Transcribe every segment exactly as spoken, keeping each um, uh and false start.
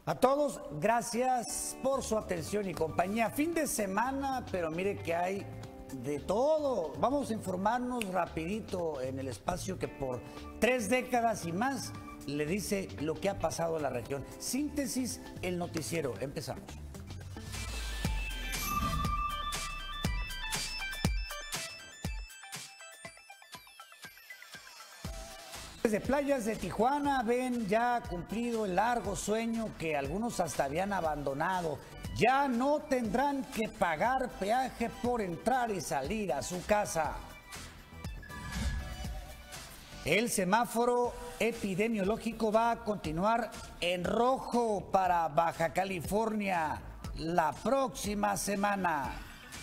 A todos, gracias por su atención y compañía. Fin de semana, pero mire que hay de todo. Vamos a informarnos rapidito en el espacio que por tres décadas y más le dice lo que ha pasado en la región. Síntesis, el noticiero. Empezamos. Desde playas de Tijuana ven ya cumplido el largo sueño que algunos hasta habían abandonado. Ya no tendrán que pagar peaje por entrar y salir a su casa. El semáforo epidemiológico va a continuar en rojo para Baja California la próxima semana.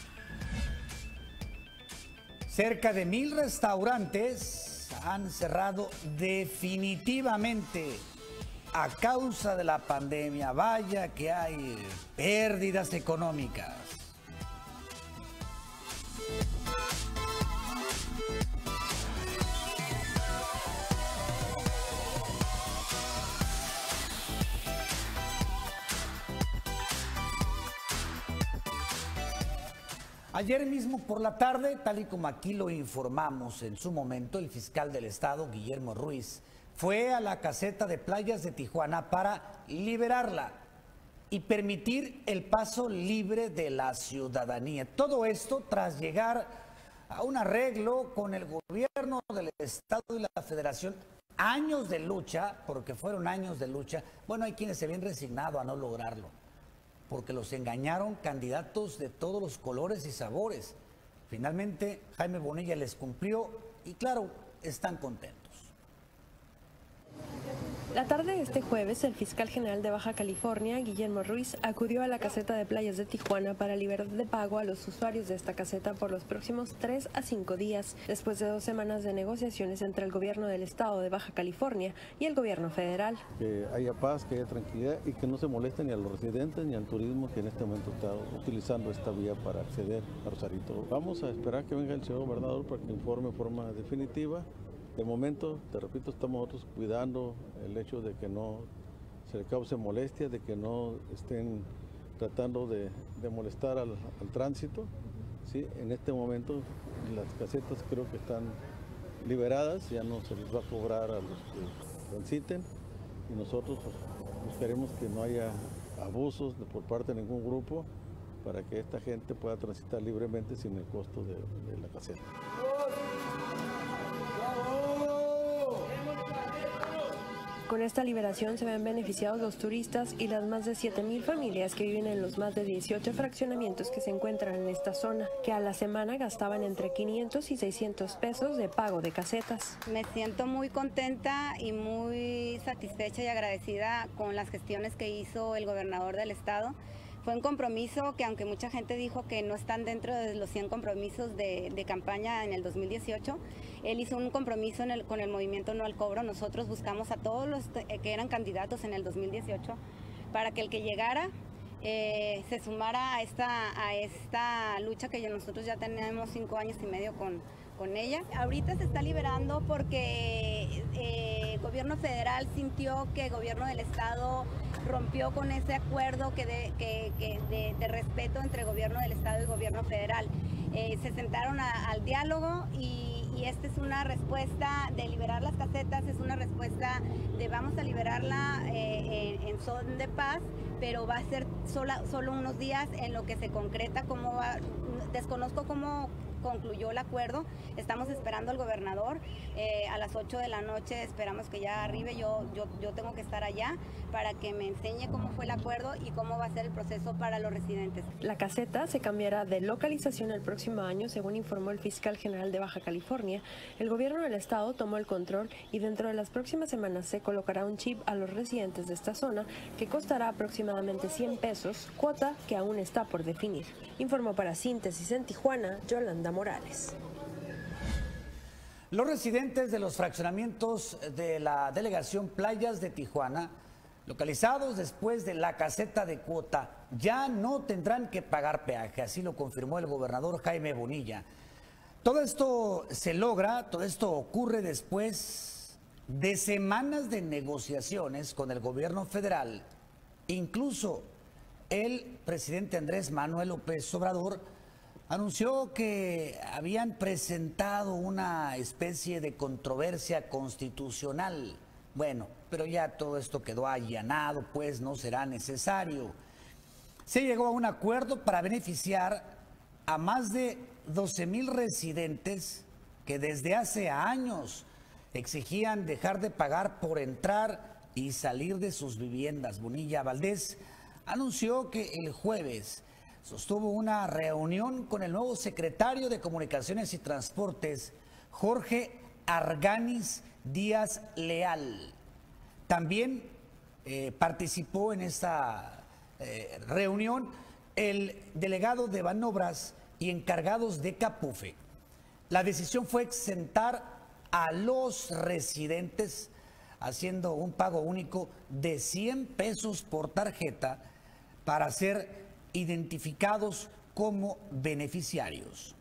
Cerca de mil restaurantes han cerrado definitivamente a causa de la pandemia. Vaya que hay pérdidas económicas. Ayer mismo por la tarde, tal y como aquí lo informamos en su momento, el fiscal del estado, Guillermo Ruiz, fue a la caseta de playas de Tijuana para liberarla y permitir el paso libre de la ciudadanía. Todo esto tras llegar a un arreglo con el gobierno del estado y la federación. Años de lucha, porque fueron años de lucha. Bueno, hay quienes se habían resignado a no lograrlo, porque los engañaron candidatos de todos los colores y sabores. Finalmente, Jaime Bonilla les cumplió y claro, están contentos. La tarde de este jueves, el fiscal general de Baja California, Guillermo Ruiz, acudió a la caseta de playas de Tijuana para liberar de pago a los usuarios de esta caseta por los próximos tres a cinco días, después de dos semanas de negociaciones entre el gobierno del estado de Baja California y el gobierno federal. Que haya paz, que haya tranquilidad y que no se moleste ni a los residentes ni al turismo que en este momento está utilizando esta vía para acceder a Rosarito. Vamos a esperar que venga el señor gobernador para que informe de forma definitiva. De momento, te repito, estamos nosotros cuidando el hecho de que no se le cause molestia, de que no estén tratando de, de molestar al, al tránsito. ¿Sí? En este momento las casetas creo que están liberadas, ya no se les va a cobrar a los que transiten y nosotros pues, buscaremos que no haya abusos de, por parte de ningún grupo para que esta gente pueda transitar libremente sin el costo de, de la caseta. Con esta liberación se ven beneficiados los turistas y las más de siete mil familias que viven en los más de dieciocho fraccionamientos que se encuentran en esta zona, que a la semana gastaban entre quinientos y seiscientos pesos de pago de casetas. Me siento muy contenta y muy satisfecha y agradecida con las gestiones que hizo el gobernador del estado. Fue un compromiso que, aunque mucha gente dijo que no están dentro de los cien compromisos de, de campaña en el dos mil dieciocho, él hizo un compromiso en el, con el movimiento No al Cobro. Nosotros buscamos a todos los que eran candidatos en el dos mil dieciocho para que el que llegara eh, se sumara a esta, a esta lucha que nosotros ya tenemos cinco años y medio con, con ella. Ahorita se está liberando porque eh, el gobierno federal sintió que el gobierno del estado rompió con ese acuerdo que de, que, que de, de respeto entre el gobierno del estado y el gobierno federal. Eh, se sentaron a, al diálogo y, y esta es una respuesta de liberar las casetas, es una respuesta de vamos a liberarla eh, en, en son de paz, pero va a ser sola, solo unos días en lo que se concreta cómo va. Desconozco cómo concluyó el acuerdo, estamos esperando al gobernador, eh, a las ocho de la noche esperamos que ya arribe, yo, yo, yo tengo que estar allá para que me enseñe cómo fue el acuerdo y cómo va a ser el proceso para los residentes. La caseta se cambiará de localización el próximo año, según informó el fiscal general de Baja California. El gobierno del estado tomó el control y dentro de las próximas semanas se colocará un chip a los residentes de esta zona que costará aproximadamente cien pesos, cuota que aún está por definir. Informó para Síntesis en Tijuana, Yolanda Morales. Los residentes de los fraccionamientos de la delegación Playas de Tijuana, localizados después de la caseta de cuota, ya no tendrán que pagar peaje, así lo confirmó el gobernador Jaime Bonilla. Todo esto se logra, todo esto ocurre después de semanas de negociaciones con el gobierno federal Incluso el presidente Andrés Manuel López Obrador anunció que habían presentado una especie de controversia constitucional. Bueno, pero ya todo esto quedó allanado, pues no será necesario. Se llegó a un acuerdo para beneficiar a más de doce mil residentes que desde hace años exigían dejar de pagar por entrar y salir de sus viviendas. Bonilla Valdés anunció que el jueves sostuvo una reunión con el nuevo secretario de Comunicaciones y Transportes, Jorge Arganis Díaz Leal. También eh, participó en esta eh, reunión el delegado de Banobras y encargados de Capufe. La decisión fue exentar a los residentes haciendo un pago único de cien pesos por tarjeta para ser identificados como beneficiarios.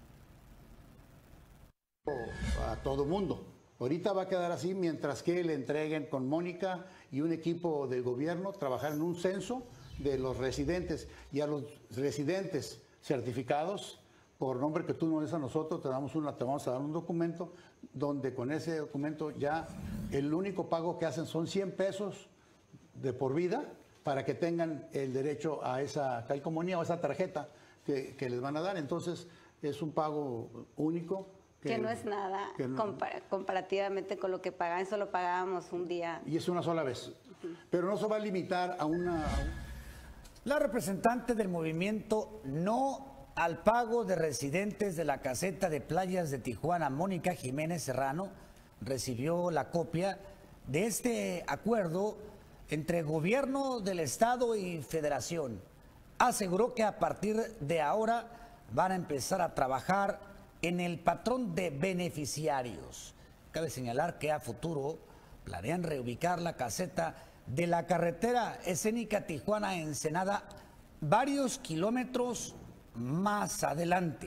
A todo mundo. Ahorita va a quedar así mientras que le entreguen con Mónica y un equipo del gobierno trabajar en un censo de los residentes, y a los residentes certificados por nombre que tú nos des a nosotros, te, damos una, te vamos a dar un documento donde con ese documento ya el único pago que hacen son cien pesos de por vida para que tengan el derecho a esa calcomanía o esa tarjeta que, que les van a dar. Entonces es un pago único. Que, que no es nada no, compar comparativamente con lo que pagaban, eso lo pagábamos un día. Y es una sola vez. Uh-huh. Pero no se va a limitar a una... La representante del movimiento No al Pago de Residentes de la Caseta de Playas de Tijuana, Mónica Jiménez Serrano, recibió la copia de este acuerdo entre gobierno del estado y federación. Aseguró que a partir de ahora van a empezar a trabajar en el patrón de beneficiarios. Cabe señalar que a futuro planean reubicar la caseta de la carretera escénica Tijuana-Ensenada varios kilómetros más adelante.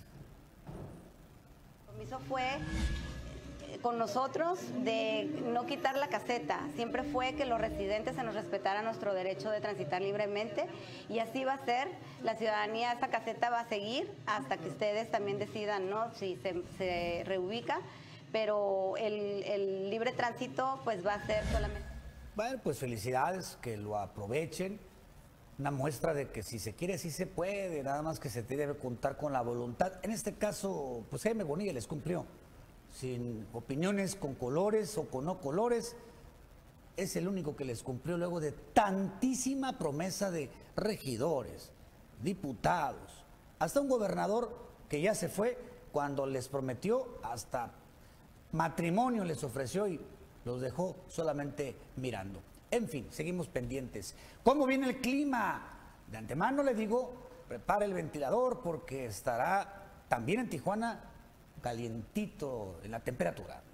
El compromiso fue con nosotros de no quitar la caseta, siempre fue que los residentes se nos respetara nuestro derecho de transitar libremente, y así va a ser. La ciudadanía, esa caseta va a seguir hasta que ustedes también decidan, ¿no?, si se, se reubica, pero el, el libre tránsito pues va a ser solamente. Bueno, pues felicidades, que lo aprovechen. Una muestra de que si se quiere, sí se puede, nada más que se debe contar con la voluntad. En este caso, pues Jaime Bonilla les cumplió. Sin opiniones, con colores o con no colores, es el único que les cumplió luego de tantísima promesa de regidores, diputados, hasta un gobernador que ya se fue cuando les prometió, hasta matrimonio les ofreció y los dejó solamente mirando. En fin, seguimos pendientes. ¿Cómo viene el clima? De antemano le digo, prepara el ventilador porque estará también en Tijuana calientito en la temperatura.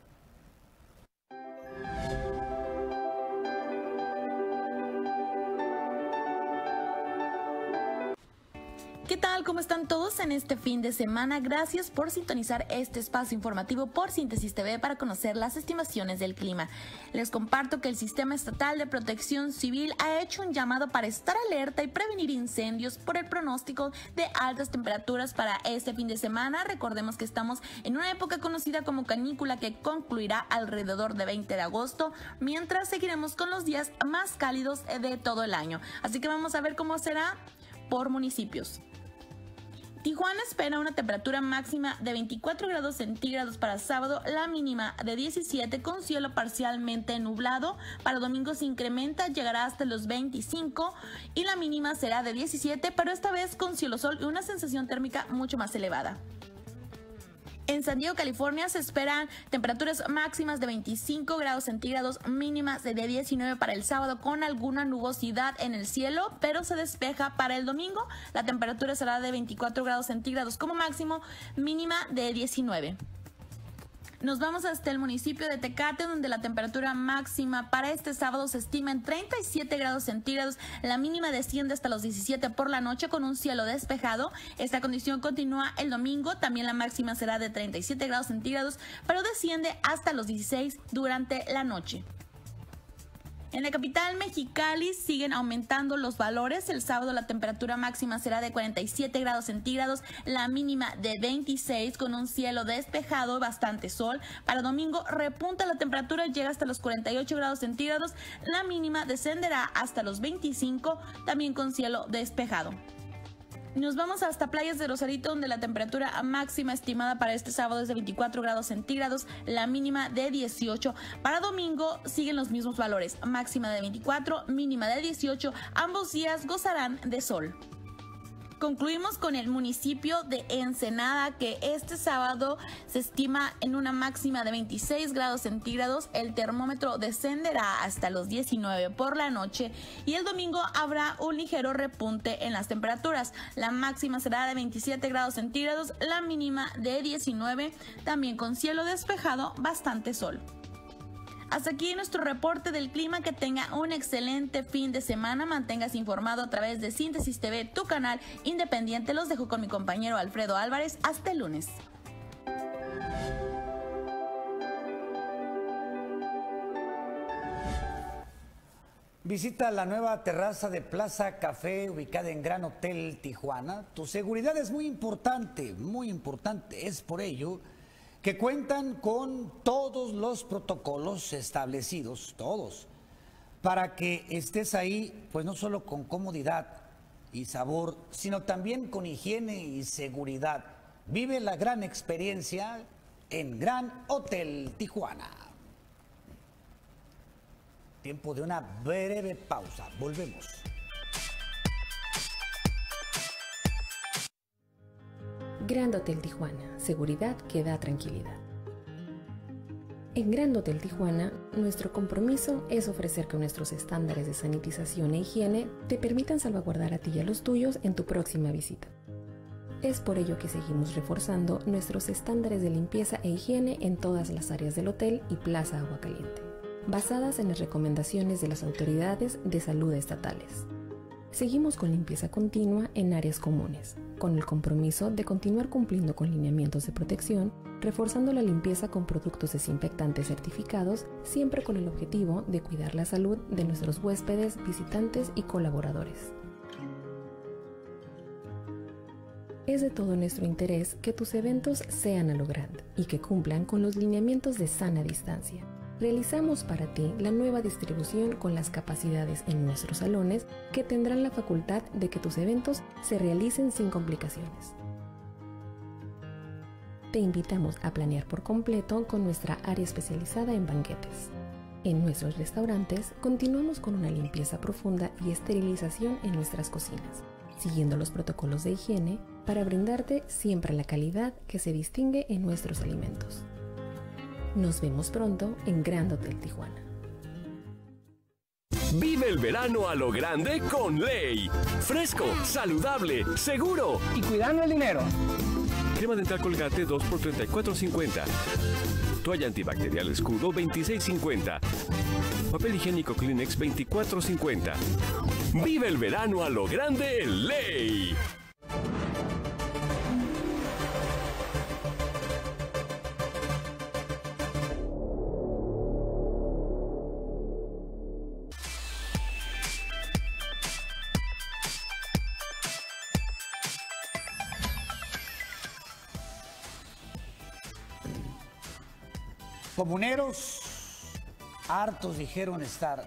¿Qué tal? ¿Cómo están todos en este fin de semana? Gracias por sintonizar este espacio informativo por Síntesis T V para conocer las estimaciones del clima. Les comparto que el Sistema Estatal de Protección Civil ha hecho un llamado para estar alerta y prevenir incendios por el pronóstico de altas temperaturas para este fin de semana. Recordemos que estamos en una época conocida como canícula que concluirá alrededor de veinte de agosto, mientras seguiremos con los días más cálidos de todo el año. Así que vamos a ver cómo será por municipios. Tijuana espera una temperatura máxima de veinticuatro grados centígrados para sábado, la mínima de diecisiete con cielo parcialmente nublado. Para domingo se incrementa, llegará hasta los veinticinco y la mínima será de diecisiete, pero esta vez con cielo sol y una sensación térmica mucho más elevada. En San Diego, California, se esperan temperaturas máximas de veinticinco grados centígrados, mínimas de diecinueve para el sábado, con alguna nubosidad en el cielo, pero se despeja para el domingo. La temperatura será de veinticuatro grados centígrados como máximo, mínima de diecinueve. Nos vamos hasta el municipio de Tecate, donde la temperatura máxima para este sábado se estima en treinta y siete grados centígrados. La mínima desciende hasta los diecisiete por la noche con un cielo despejado. Esta condición continúa el domingo. También la máxima será de treinta y siete grados centígrados, pero desciende hasta los dieciséis durante la noche. En la capital Mexicali siguen aumentando los valores. El sábado la temperatura máxima será de cuarenta y siete grados centígrados, la mínima de veintiséis, con un cielo despejado, bastante sol. Para domingo repunta la temperatura, llega hasta los cuarenta y ocho grados centígrados, la mínima descenderá hasta los veinticinco, también con cielo despejado. Nos vamos hasta Playas de Rosarito, donde la temperatura máxima estimada para este sábado es de veinticuatro grados centígrados, la mínima de dieciocho. Para domingo siguen los mismos valores, máxima de veinticuatro, mínima de dieciocho. Ambos días gozarán de sol. Concluimos con el municipio de Ensenada, que este sábado se estima en una máxima de veintiséis grados centígrados. El termómetro descenderá hasta los diecinueve por la noche y el domingo habrá un ligero repunte en las temperaturas. La máxima será de veintisiete grados centígrados, la mínima de diecinueve, también con cielo despejado, bastante sol. Hasta aquí nuestro reporte del clima. Que tenga un excelente fin de semana. Manténgase informado a través de Síntesis T V, tu canal independiente. Los dejo con mi compañero Alfredo Álvarez. Hasta el lunes. Visita la nueva terraza de Plaza Café ubicada en Gran Hotel Tijuana. Tu seguridad es muy importante, muy importante. Es por ello que cuentan con todos los protocolos establecidos, todos, para que estés ahí, pues no solo con comodidad y sabor, sino también con higiene y seguridad. Vive la gran experiencia en Gran Hotel Tijuana. Tiempo de una breve pausa. Volvemos. Grand Hotel Tijuana, seguridad que da tranquilidad. En Grand Hotel Tijuana, nuestro compromiso es ofrecer que nuestros estándares de sanitización e higiene te permitan salvaguardar a ti y a los tuyos en tu próxima visita. Es por ello que seguimos reforzando nuestros estándares de limpieza e higiene en todas las áreas del hotel y Plaza Agua Caliente, basadas en las recomendaciones de las autoridades de salud estatales. Seguimos con limpieza continua en áreas comunes, con el compromiso de continuar cumpliendo con lineamientos de protección, reforzando la limpieza con productos desinfectantes certificados, siempre con el objetivo de cuidar la salud de nuestros huéspedes, visitantes y colaboradores. Es de todo nuestro interés que tus eventos sean a lo grande y que cumplan con los lineamientos de sana distancia. Realizamos para ti la nueva distribución con las capacidades en nuestros salones que tendrán la facultad de que tus eventos se realicen sin complicaciones. Te invitamos a planear por completo con nuestra área especializada en banquetes. En nuestros restaurantes continuamos con una limpieza profunda y esterilización en nuestras cocinas, siguiendo los protocolos de higiene para brindarte siempre la calidad que se distingue en nuestros alimentos. Nos vemos pronto en Grand Hotel Tijuana. Vive el verano a lo grande con Ley. Fresco, saludable, seguro y cuidando el dinero. Crema dental Colgate dos por treinta y cuatro cincuenta. Toalla antibacterial Escudo veintiséis cincuenta. Papel higiénico Kleenex veinticuatro cincuenta. Vive el verano a lo grande en Ley. Comuneros hartos dijeron estar,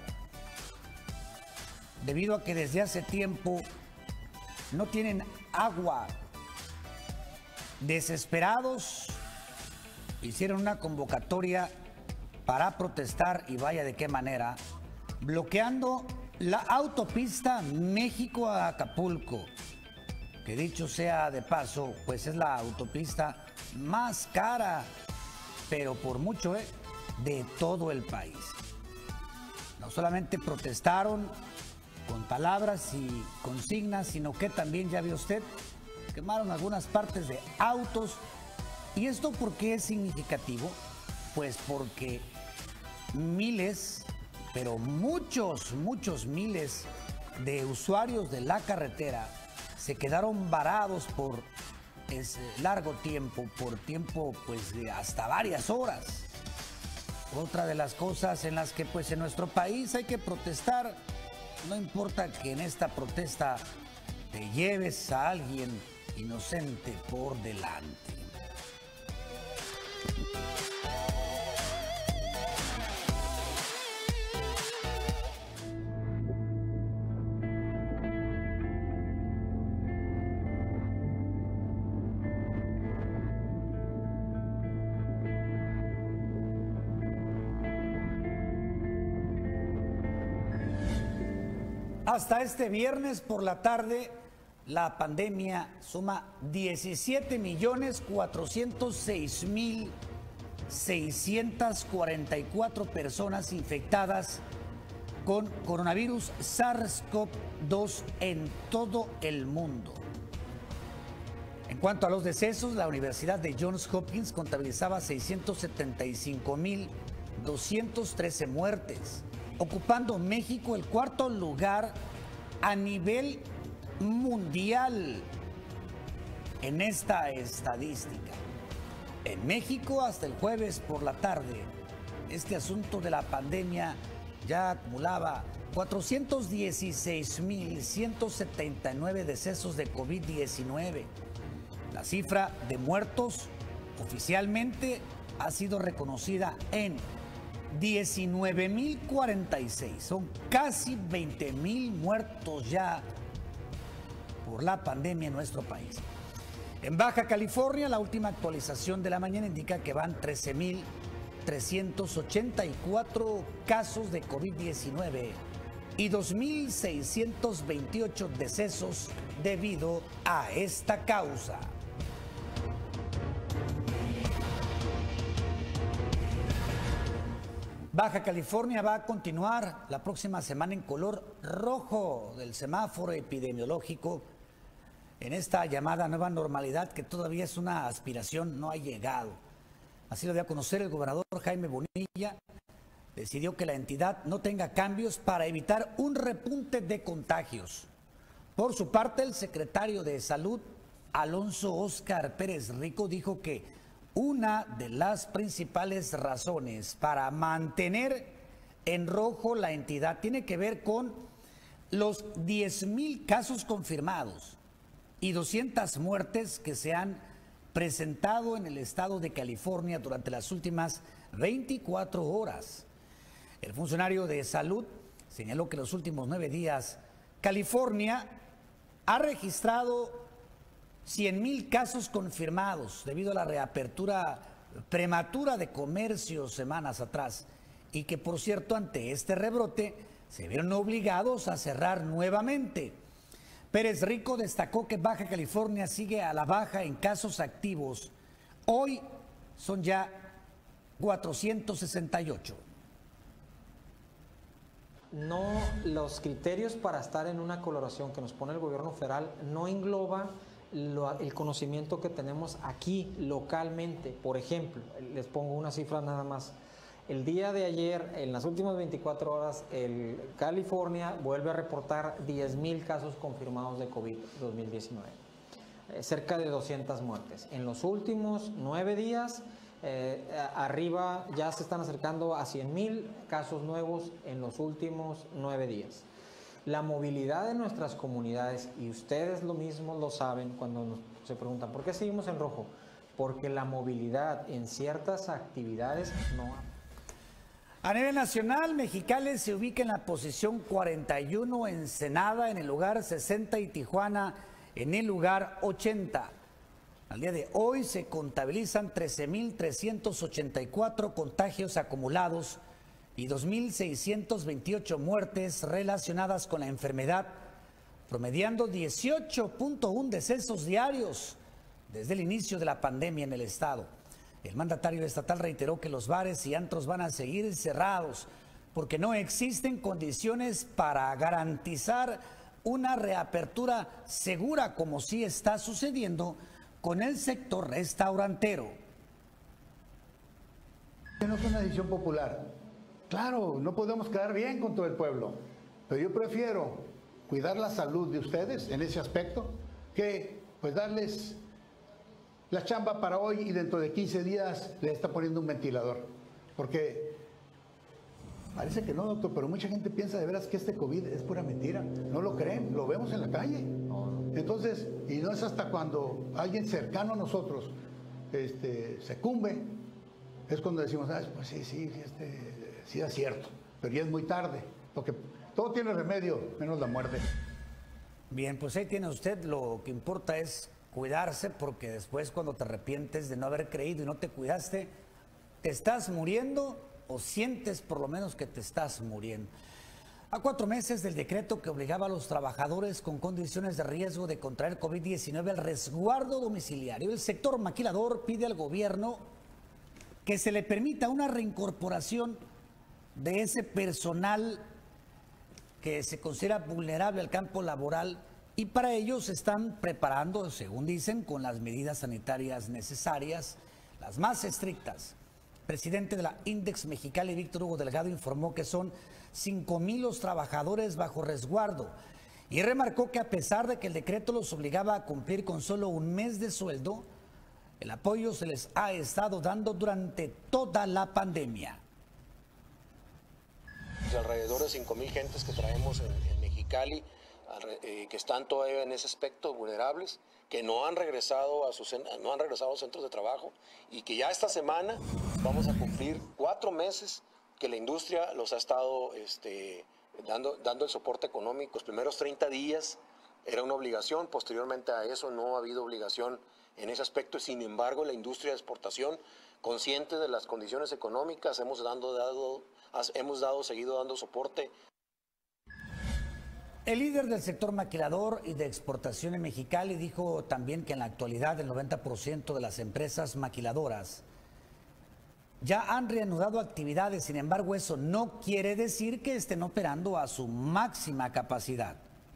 debido a que desde hace tiempo no tienen agua. Desesperados hicieron una convocatoria para protestar, y vaya de qué manera, bloqueando la autopista México a Acapulco, que dicho sea de paso, pues es la autopista más cara, pero por mucho, ¿eh?, de todo el país. No solamente protestaron con palabras y consignas, sino que también, ya vio usted, quemaron algunas partes de autos. ¿Y esto por qué es significativo? Pues porque miles, pero muchos, muchos miles de usuarios de la carretera se quedaron varados por ese largo tiempo, por tiempo pues de hasta varias horas. Otra de las cosas en las que pues en nuestro país hay que protestar, no importa que en esta protesta te lleves a alguien inocente por delante. Hasta este viernes por la tarde, la pandemia suma diecisiete millones cuatrocientos seis mil seiscientas cuarenta y cuatro personas infectadas con coronavirus SARS CoV dos en todo el mundo. En cuanto a los decesos, la Universidad de Johns Hopkins contabilizaba seiscientos setenta y cinco mil doscientas trece muertes, ocupando México el cuarto lugar a nivel mundial en esta estadística. En México, hasta el jueves por la tarde, este asunto de la pandemia ya acumulaba cuatrocientos dieciséis mil ciento setenta y nueve decesos de COVID diecinueve. La cifra de muertos oficialmente ha sido reconocida en diecinueve mil cuarenta y seis. Son casi veinte mil muertos ya por la pandemia en nuestro país. En Baja California, la última actualización de la mañana indica que van trece mil trescientos ochenta y cuatro casos de COVID diecinueve y dos mil seiscientos veintiocho decesos debido a esta causa. Baja California va a continuar la próxima semana en color rojo del semáforo epidemiológico en esta llamada nueva normalidad que todavía es una aspiración, no ha llegado. Así lo dio a conocer el gobernador Jaime Bonilla. Decidió que la entidad no tenga cambios para evitar un repunte de contagios. Por su parte, el secretario de Salud, Alonso Óscar Pérez Rico, dijo que una de las principales razones para mantener en rojo la entidad tiene que ver con los diez mil casos confirmados y doscientas muertes que se han presentado en el estado de California durante las últimas veinticuatro horas. El funcionario de salud señaló que en los últimos nueve días California ha registrado cien mil casos confirmados debido a la reapertura prematura de comercios semanas atrás y que, por cierto, ante este rebrote se vieron obligados a cerrar nuevamente. Pérez Rico destacó que Baja California sigue a la baja en casos activos. Hoy son ya cuatrocientos sesenta y ocho. No, los criterios para estar en una coloración que nos pone el gobierno federal no engloba Lo, el conocimiento que tenemos aquí localmente. Por ejemplo, les pongo una cifra nada más. El día de ayer, en las últimas veinticuatro horas, el California vuelve a reportar diez mil casos confirmados de COVID dos mil diecinueve, eh, cerca de doscientas muertes. En los últimos nueve días, eh, arriba ya se están acercando a cien mil casos nuevos en los últimos nueve días. La movilidad de nuestras comunidades, y ustedes lo mismo lo saben cuando nos, se preguntan ¿por qué seguimos en rojo? Porque la movilidad en ciertas actividades no. A nivel nacional, Mexicali se ubica en la posición cuarenta y uno, Ensenada en el lugar sesenta y Tijuana en el lugar ochenta. Al día de hoy se contabilizan trece mil trescientos ochenta y cuatro contagios acumulados y dos mil seiscientas veintiocho muertes relacionadas con la enfermedad, promediando dieciocho punto uno decesos diarios desde el inicio de la pandemia en el estado. El mandatario estatal reiteró que los bares y antros van a seguir cerrados porque no existen condiciones para garantizar una reapertura segura como sí está sucediendo con el sector restaurantero. No es una decisión popular. Claro, no podemos quedar bien con todo el pueblo, pero yo prefiero cuidar la salud de ustedes en ese aspecto que pues darles la chamba para hoy y dentro de quince días les está poniendo un ventilador. Porque Parece que no, doctor, pero mucha gente piensa de veras que este COVID es pura mentira. No lo creen, lo vemos en la calle. Entonces, y no es hasta cuando alguien cercano a nosotros este, se cumbe, es cuando decimos, ah, pues sí, sí, este, sí es cierto, pero ya es muy tarde, porque todo tiene remedio, menos la muerte. Bien, pues ahí tiene usted, lo que importa es cuidarse, porque después cuando te arrepientes de no haber creído y no te cuidaste, te estás muriendo o sientes por lo menos que te estás muriendo. A cuatro meses del decreto que obligaba a los trabajadores con condiciones de riesgo de contraer COVID diecinueve al resguardo domiciliario, el sector maquilador pide al gobierno que se le permita una reincorporación de ese personal que se considera vulnerable al campo laboral, y para ello se están preparando, según dicen, con las medidas sanitarias necesarias, las más estrictas. El presidente de la Index Mexicali, Víctor Hugo Delgado, informó que son cinco mil los trabajadores bajo resguardo y remarcó que a pesar de que el decreto los obligaba a cumplir con solo un mes de sueldo, el apoyo se les ha estado dando durante toda la pandemia. Alrededor de cinco mil gentes que traemos en, en Mexicali, eh, que están todavía en ese aspecto vulnerables, que no han regresado a sus no han regresado a los centros de trabajo, y que ya esta semana vamos a cumplir cuatro meses que la industria los ha estado este, dando, dando el soporte económico. Los primeros treinta días era una obligación, posteriormente a eso no ha habido obligación en ese aspecto. Sin embargo, la industria de exportación, consciente de las condiciones económicas, hemos dado, dado, hemos dado seguido dando soporte. El líder del sector maquilador y de exportación en Mexicali dijo también que en la actualidad el noventa por ciento de las empresas maquiladoras ya han reanudado actividades. Sin embargo, eso no quiere decir que estén operando a su máxima capacidad.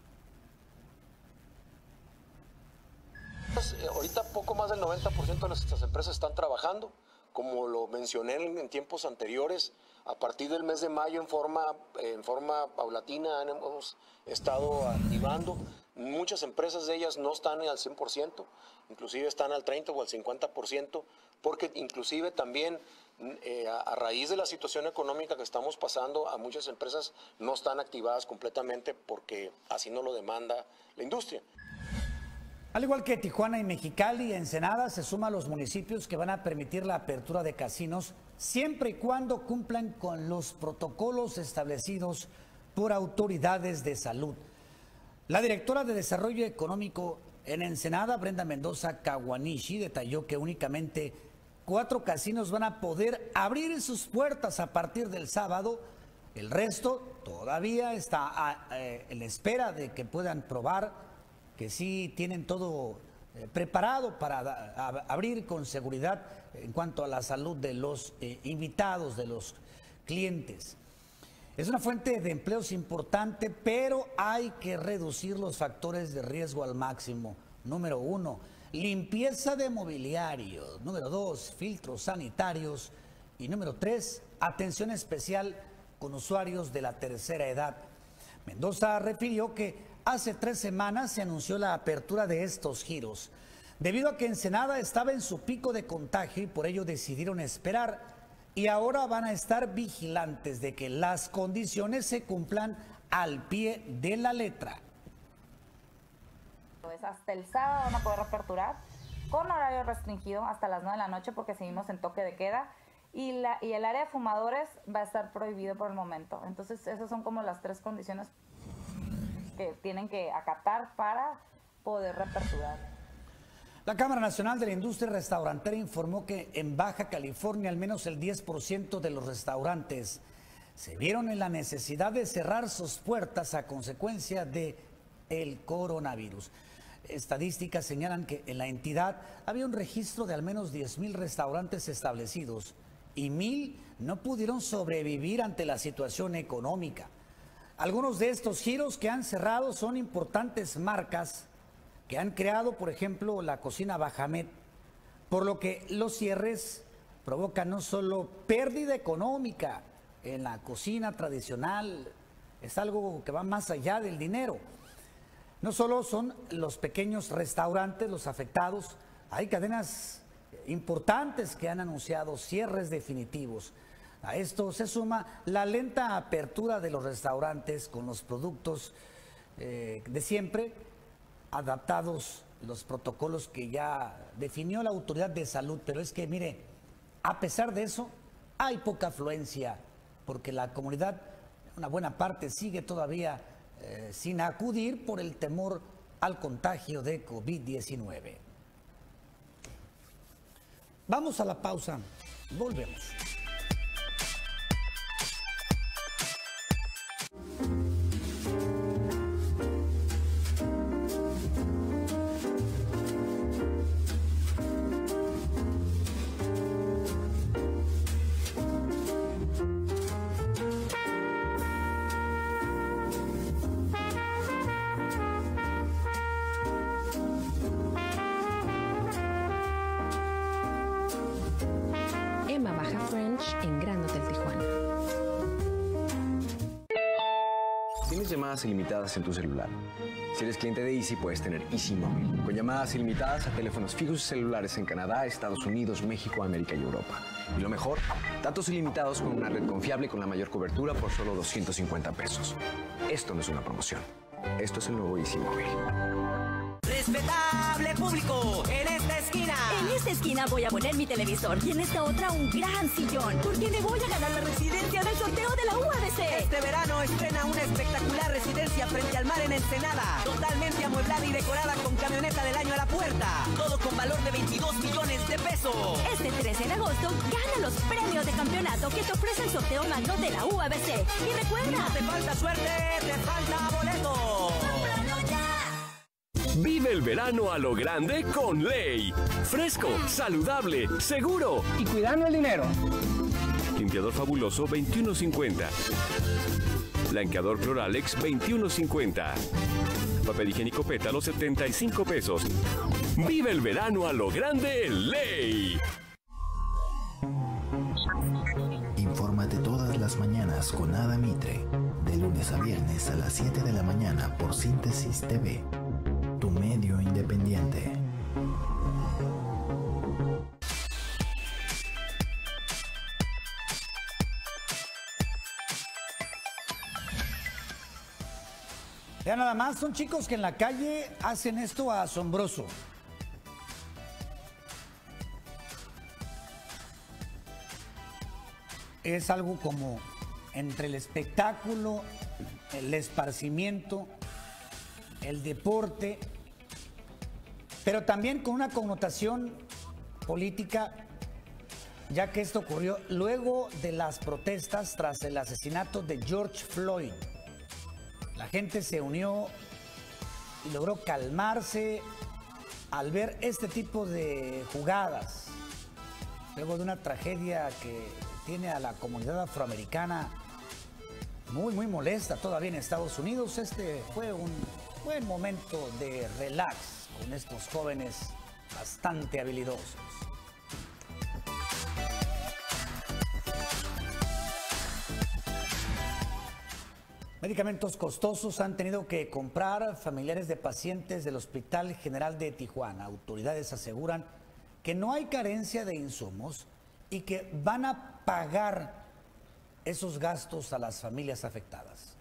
Ahorita poco más del noventa por ciento de nuestras empresas están trabajando. Como lo mencioné en tiempos anteriores, a partir del mes de mayo en forma, en forma paulatina hemos estado activando. Muchas empresas de ellas no están al cien por ciento, inclusive están al treinta o al cincuenta por ciento, porque inclusive también eh, a, a raíz de la situación económica que estamos pasando, a muchas empresas no están activadas completamente porque así no lo demanda la industria. Al igual que Tijuana y Mexicali, Ensenada se suma a los municipios que van a permitir la apertura de casinos siempre y cuando cumplan con los protocolos establecidos por autoridades de salud. La directora de Desarrollo Económico en Ensenada, Brenda Mendoza Kawanishi, detalló que únicamente cuatro casinos van a poder abrir sus puertas a partir del sábado. El resto todavía está a, eh, en espera de que puedan probar que sí tienen todo eh, preparado para da, a, abrir con seguridad en cuanto a la salud de los eh, invitados, de los clientes. Es una fuente de empleos importante, pero hay que reducir los factores de riesgo al máximo. Número uno, limpieza de mobiliario. Número dos, filtros sanitarios. Y número tres, atención especial con usuarios de la tercera edad. Mendoza refirió que hace tres semanas se anunció la apertura de estos giros, debido a que Ensenada estaba en su pico de contagio y por ello decidieron esperar, y ahora van a estar vigilantes de que las condiciones se cumplan al pie de la letra. Pues hasta el sábado van a poder aperturar con horario restringido hasta las nueve de la noche porque seguimos en toque de queda, y, la, y el área de fumadores va a estar prohibido por el momento. Entonces esas son como las tres condiciones que tienen que acatar para poder reaperturar. La Cámara Nacional de la Industria Restaurantera informó que en Baja California al menos el diez por ciento de los restaurantes se vieron en la necesidad de cerrar sus puertas a consecuencia de el coronavirus. Estadísticas señalan que en la entidad había un registro de al menos diez mil restaurantes establecidos y mil no pudieron sobrevivir ante la situación económica. Algunos de estos giros que han cerrado son importantes marcas que han creado, por ejemplo, la cocina Bajamet, por lo que los cierres provocan no solo pérdida económica en la cocina tradicional, es algo que va más allá del dinero. No solo son los pequeños restaurantes los afectados, hay cadenas importantes que han anunciado cierres definitivos. A esto se suma la lenta apertura de los restaurantes con los productos eh, de siempre, adaptados los protocolos que ya definió la autoridad de salud. Pero es que, mire, a pesar de eso, hay poca afluencia, porque la comunidad, una buena parte, sigue todavía eh, sin acudir por el temor al contagio de COVID diecinueve. Vamos a la pausa, volvemos. Emma Baja French en Gran Hotel Tijuana. Tienes llamadas ilimitadas en tu celular. Si eres cliente de Easy, puedes tener Easy Móvil, con llamadas ilimitadas a teléfonos fijos y celulares en Canadá, Estados Unidos, México, América y Europa. Y lo mejor, datos ilimitados con una red confiable con la mayor cobertura por solo doscientos cincuenta pesos. Esto no es una promoción. Esto es el nuevo Easy Móvil. Respetable público, en esta esquina. En esta esquina voy a poner mi televisor y en esta otra un gran sillón, porque me voy a ganar la residencia del sorteo de la U A B C. Este verano estrena una espectacular residencia frente al mar en Ensenada, totalmente amueblada y decorada con camioneta del año a la puerta, todo con valor de veintidós millones de pesos. Este trece de agosto gana los premios de campeonato que te ofrece el sorteo magno de la U A B C. Y recuerda, no te falta suerte, te falta boleto. ¡Cómpralo ya! Vive el verano a lo grande con Ley. Fresco, saludable, seguro y cuidando el dinero. Limpiador fabuloso veintiuno cincuenta. Blanqueador Cloralex veintiuno cincuenta. Papel higiénico pétalo setenta y cinco pesos. Vive el verano a lo grande en Ley. Infórmate todas las mañanas con Ada Mitre, de lunes a viernes a las siete de la mañana por Síntesis T V. Tu medio independiente. Vean nada más, son chicos que en la calle hacen esto asombroso. Es algo como entre el espectáculo, el esparcimiento, el deporte, pero también con una connotación política, ya que esto ocurrió luego de las protestas tras el asesinato de George Floyd. La gente se unió y logró calmarse al ver este tipo de jugadas, luego de una tragedia que tiene a la comunidad afroamericana muy, muy molesta todavía en Estados Unidos. Este fue un buen momento de relax con estos jóvenes bastante habilidosos. Medicamentos costosos han tenido que comprar familiares de pacientes del Hospital General de Tijuana. Autoridades aseguran que no hay carencia de insumos y que van a pagar esos gastos a las familias afectadas.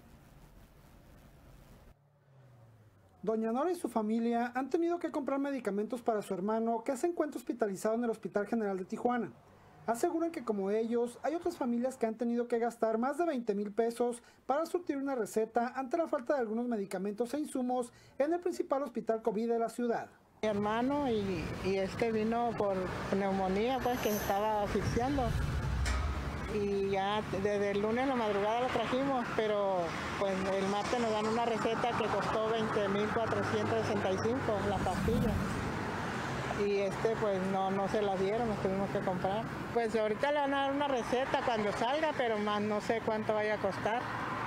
Doña Nora y su familia han tenido que comprar medicamentos para su hermano que se encuentra hospitalizado en el Hospital General de Tijuana. Aseguran que como ellos, hay otras familias que han tenido que gastar más de veinte mil pesos para surtir una receta ante la falta de algunos medicamentos e insumos en el principal hospital COVID de la ciudad. Mi hermano y, y este vino por neumonía, pues que estaba asfixiando. Y ya desde el lunes a la madrugada lo trajimos, pero pues el martes nos dan una receta que costó veinte mil cuatrocientos sesenta y cinco la pastilla. Y este pues no, no se la dieron, nos tuvimos que comprar. Pues ahorita le van a dar una receta cuando salga, pero más no sé cuánto vaya a costar.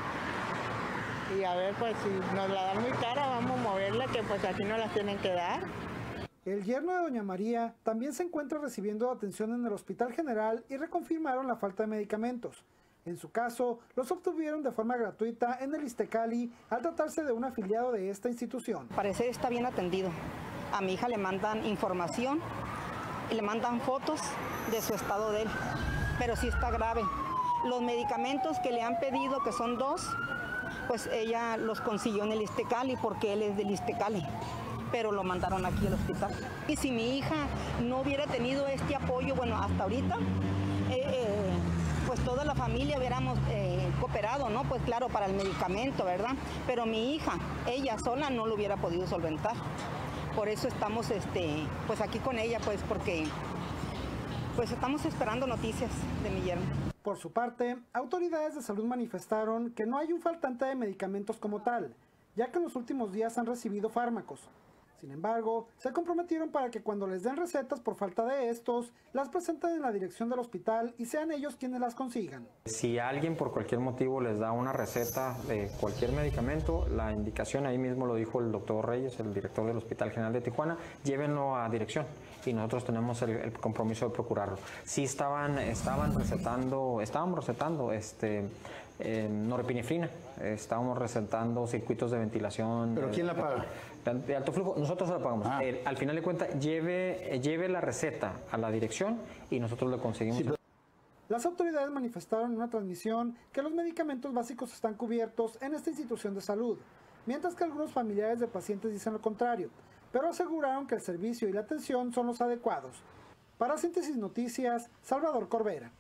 Y a ver, pues si nos la dan muy cara, vamos a moverla, que pues aquí no las tienen que dar. El yerno de doña María también se encuentra recibiendo atención en el Hospital General y reconfirmaron la falta de medicamentos. En su caso, los obtuvieron de forma gratuita en el Iztecali al tratarse de un afiliado de esta institución. Parece que está bien atendido. A mi hija le mandan información y le mandan fotos de su estado de él. pero sí está grave. Los medicamentos que le han pedido, que son dos, pues ella los consiguió en el Iztecali porque él es del Iztecali, pero lo mandaron aquí al hospital. Y si mi hija no hubiera tenido este apoyo, bueno, hasta ahorita, eh, eh, pues toda la familia hubiéramos eh, cooperado, ¿no? Pues claro, para el medicamento, ¿verdad? Pero mi hija, ella sola no lo hubiera podido solventar. Por eso estamos este, pues aquí con ella, pues porque pues estamos esperando noticias de mi yerno. Por su parte, autoridades de salud manifestaron que no hay un faltante de medicamentos como tal, ya que en los últimos días han recibido fármacos. Sin embargo, se comprometieron para que cuando les den recetas por falta de estos, las presenten en la dirección del hospital y sean ellos quienes las consigan. Si alguien por cualquier motivo les da una receta de cualquier medicamento, la indicación, ahí mismo lo dijo el doctor Reyes, el director del Hospital General de Tijuana, llévenlo a dirección y nosotros tenemos el, el compromiso de procurarlo. Sí estaban, estaban recetando, estábamos recetando este, eh, norepinefrina, estábamos recetando circuitos de ventilación. ¿Pero quién la paga? De alto flujo, nosotros se la pagamos. Ah. Eh, al final de cuentas, lleve, lleve la receta a la dirección y nosotros le conseguimos. Sí, las autoridades manifestaron en una transmisión que los medicamentos básicos están cubiertos en esta institución de salud, mientras que algunos familiares de pacientes dicen lo contrario, pero aseguraron que el servicio y la atención son los adecuados. Para Síntesis Noticias, Salvador Corbera.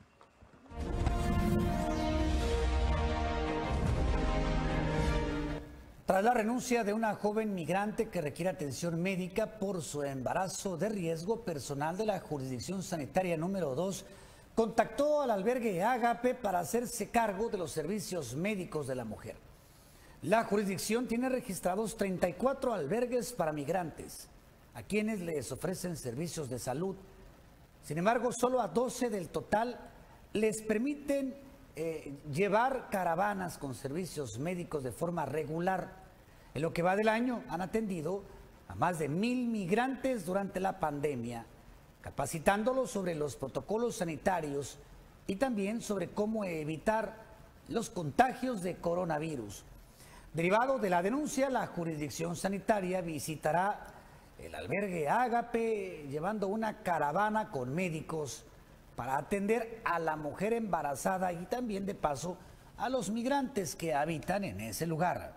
Tras la renuncia de una joven migrante que requiere atención médica por su embarazo de riesgo, personal de la jurisdicción sanitaria número dos contactó al albergue Ágape para hacerse cargo de los servicios médicos de la mujer. La jurisdicción tiene registrados treinta y cuatro albergues para migrantes, a quienes les ofrecen servicios de salud. Sin embargo, solo a doce del total les permiten Eh, llevar caravanas con servicios médicos de forma regular. En lo que va del año han atendido a más de mil migrantes durante la pandemia, capacitándolos sobre los protocolos sanitarios y también sobre cómo evitar los contagios de coronavirus. Derivado de la denuncia, la jurisdicción sanitaria visitará el albergue Ágape llevando una caravana con médicos para atender a la mujer embarazada y también de paso a los migrantes que habitan en ese lugar.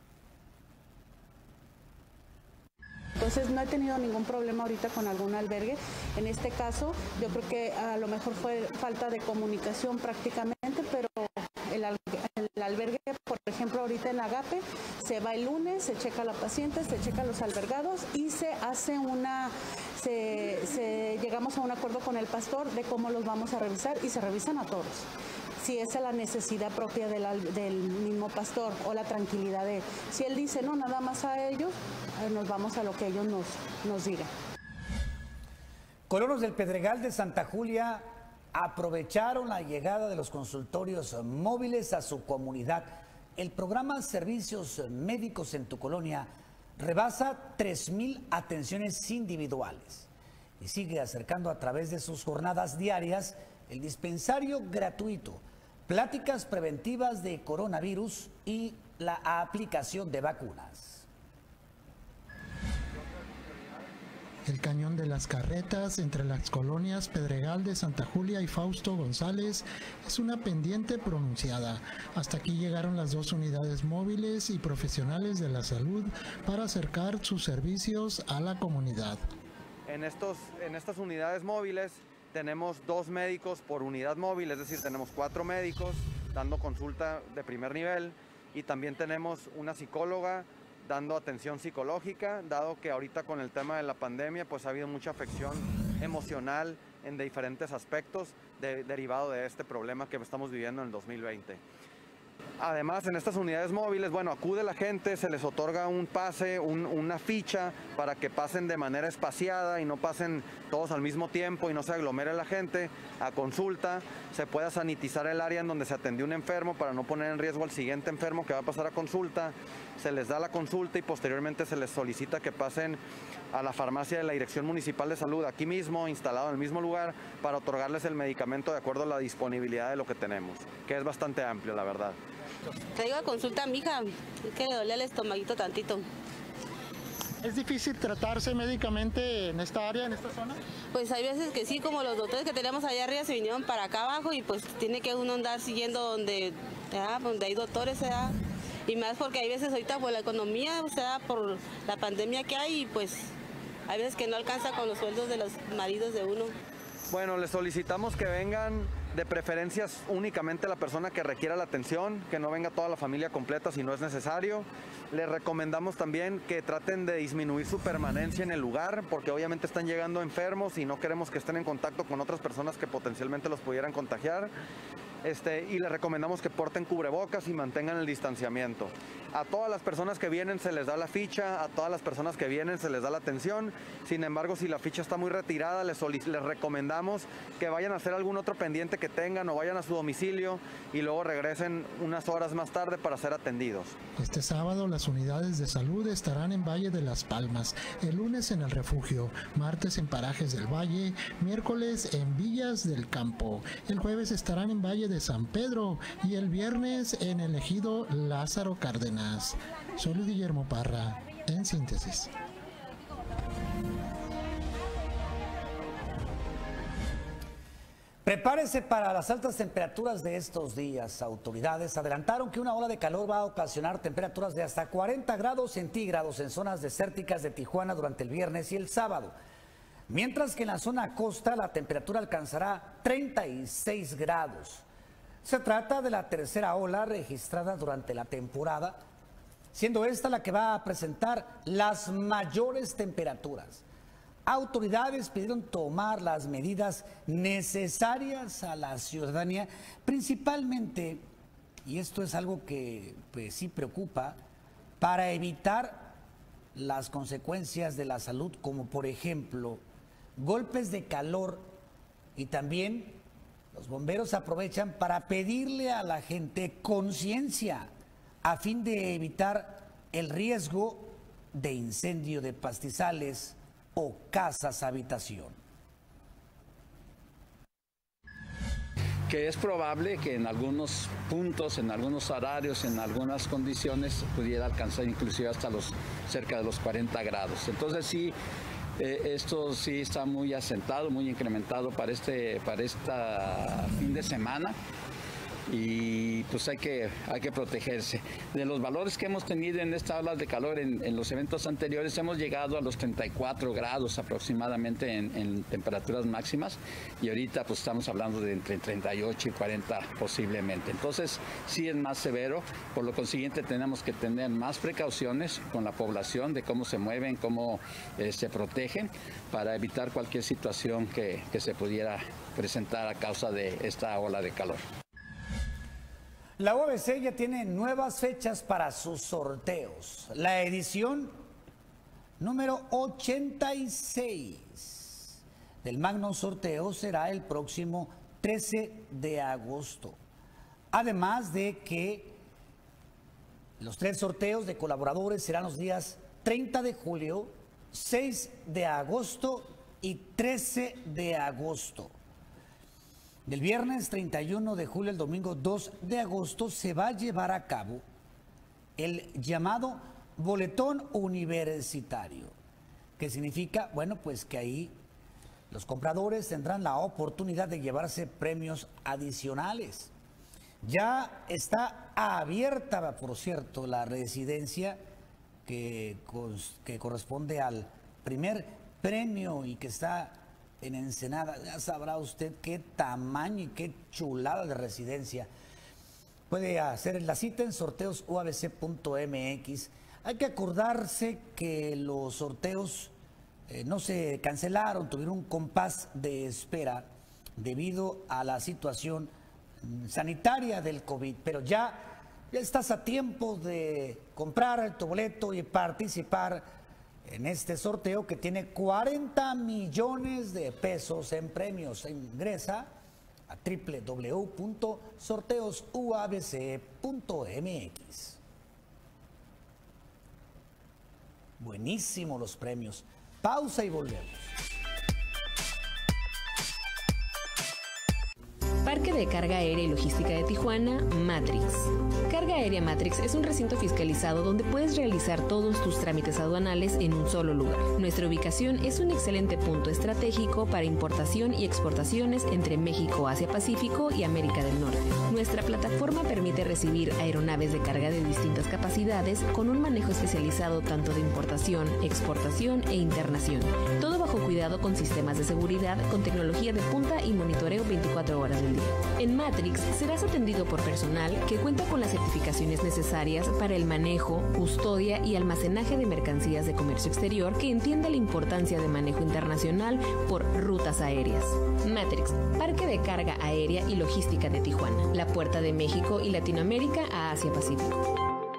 Entonces no he tenido ningún problema ahorita con algún albergue. En este caso yo creo que a lo mejor fue falta de comunicación prácticamente, pero el, el albergue, por ejemplo, ahorita en Ágape, se va el lunes, se checa a la paciente, se checa a los albergados y se hace una, se, se, llegamos a un acuerdo con el pastor de cómo los vamos a revisar y se revisan a todos. Si esa es la necesidad propia del, del mismo pastor o la tranquilidad de él. Si él dice no, nada más a ellos, nos vamos a lo que ellos nos, nos digan. Colonos del Pedregal de Santa Julia aprovecharon la llegada de los consultorios móviles a su comunidad. El programa Servicios Médicos en tu Colonia rebasa tres mil atenciones individuales y sigue acercando a través de sus jornadas diarias el dispensario gratuito, pláticas preventivas de coronavirus y la aplicación de vacunas. El cañón de las carretas entre las colonias Pedregal de Santa Julia y Fausto González es una pendiente pronunciada. Hasta aquí llegaron las dos unidades móviles y profesionales de la salud para acercar sus servicios a la comunidad. En, estos, en estas unidades móviles tenemos dos médicos por unidad móvil, es decir, tenemos cuatro médicos dando consulta de primer nivel y también tenemos una psicóloga dando atención psicológica, dado que ahorita con el tema de la pandemia pues ha habido mucha afección emocional en diferentes aspectos de, derivado de este problema que estamos viviendo en el dos mil veinte. Además, en estas unidades móviles, bueno, acude la gente, se les otorga un pase, un, una ficha para que pasen de manera espaciada y no pasen todos al mismo tiempo y no se aglomere la gente a consulta. Se pueda sanitizar el área en donde se atendió un enfermo para no poner en riesgo al siguiente enfermo que va a pasar a consulta. Se les da la consulta y posteriormente se les solicita que pasen a la farmacia de la Dirección Municipal de Salud, aquí mismo, instalado en el mismo lugar, para otorgarles el medicamento de acuerdo a la disponibilidad de lo que tenemos, que es bastante amplio, la verdad. Traigo a consulta a mi hija, que le duele el estomaguito tantito. ¿Es difícil tratarse médicamente en esta área, en esta zona? Pues hay veces que sí, como los doctores que teníamos allá arriba se vinieron para acá abajo y pues tiene que uno andar siguiendo donde, ¿verdad? Donde hay doctores, ¿verdad? Y más porque hay veces ahorita por la economía, o sea, por la pandemia que hay, y pues hay veces que no alcanza con los sueldos de los maridos de uno. Bueno, les solicitamos que vengan de preferencias únicamente la persona que requiera la atención, que no venga toda la familia completa si no es necesario. Les recomendamos también que traten de disminuir su permanencia en el lugar, porque obviamente están llegando enfermos y no queremos que estén en contacto con otras personas que potencialmente los pudieran contagiar. Este, y les recomendamos que porten cubrebocas y mantengan el distanciamiento. A todas las personas que vienen se les da la ficha, a todas las personas que vienen se les da la atención. Sin embargo, si la ficha está muy retirada, les, les recomendamos que vayan a hacer algún otro pendiente que tengan o vayan a su domicilio y luego regresen unas horas más tarde para ser atendidos. Este sábado las unidades de salud estarán en Valle de las Palmas, el lunes en el Refugio, martes en Parajes del Valle, miércoles en Villas del Campo, el jueves estarán en Valle de San Pedro y el viernes en el ejido Lázaro Cárdenas. Soy Luis Guillermo Parra, en síntesis. Prepárese para las altas temperaturas de estos días. Autoridades adelantaron que una ola de calor va a ocasionar temperaturas de hasta cuarenta grados centígrados en zonas desérticas de Tijuana durante el viernes y el sábado. Mientras que en la zona costa la temperatura alcanzará treinta y seis grados. Se trata de la tercera ola registrada durante la temporada, siendo esta la que va a presentar las mayores temperaturas. Autoridades pidieron tomar las medidas necesarias a la ciudadanía, principalmente, y esto es algo que pues, sí preocupa, para evitar las consecuencias de la salud, como por ejemplo golpes de calor, y también los bomberos aprovechan para pedirle a la gente conciencia a fin de evitar el riesgo de incendio de pastizales o casas habitación. Que es probable que en algunos puntos, en algunos horarios, en algunas condiciones pudiera alcanzar inclusive hasta los cerca de los cuarenta grados. Entonces sí, eh, esto sí está muy asentado, muy incrementado para este para esta fin de semana. Y pues hay que, hay que protegerse. De los valores que hemos tenido en esta ola de calor en, en los eventos anteriores, hemos llegado a los treinta y cuatro grados aproximadamente en, en temperaturas máximas, y ahorita pues estamos hablando de entre treinta y ocho y cuarenta posiblemente. Entonces sí es más severo, por lo consiguiente tenemos que tener más precauciones con la población de cómo se mueven, cómo eh, se protegen, para evitar cualquier situación que, que se pudiera presentar a causa de esta ola de calor. La U A B C ya tiene nuevas fechas para sus sorteos. La edición número ochenta y seis del Magno Sorteo será el próximo trece de agosto. Además de que los tres sorteos de colaboradores serán los días treinta de julio, seis de agosto y trece de agosto. Del viernes treinta y uno de julio al domingo dos de agosto se va a llevar a cabo el llamado boletón universitario, que significa, bueno, pues que ahí los compradores tendrán la oportunidad de llevarse premios adicionales. Ya está abierta, por cierto, la residencia que, que corresponde al primer premio y que está en Ensenada. Ya sabrá usted qué tamaño y qué chulada de residencia. Puede hacer la cita en sorteos u a b c punto m x. Hay que acordarse que los sorteos eh, no se cancelaron, tuvieron un compás de espera debido a la situación sanitaria del COVID, pero ya, ya estás a tiempo de comprar tu boleto y participar en este sorteo que tiene cuarenta millones de pesos en premios. Ingresa a doble u doble u doble u punto sorteos u a b c punto m x. Buenísimos los premios. Pausa y volvemos. Parque de Carga Aérea y Logística de Tijuana, Matrix. Carga Aérea Matrix es un recinto fiscalizado donde puedes realizar todos tus trámites aduanales en un solo lugar. Nuestra ubicación es un excelente punto estratégico para importación y exportaciones entre México, Asia-Pacífico y América del Norte. Nuestra plataforma permite recibir aeronaves de carga de distintas capacidades con un manejo especializado tanto de importación, exportación e internación. Todo bajo cuidado con sistemas de seguridad, con tecnología de punta y monitoreo veinticuatro horas del día. En Matrix serás atendido por personal que cuenta con las certificaciones necesarias para el manejo, custodia y almacenaje de mercancías de comercio exterior que entiende la importancia de manejo internacional por rutas aéreas. Matrix, Parque de Carga Aérea y Logística de Tijuana, la puerta de México y Latinoamérica a Asia-Pacífico.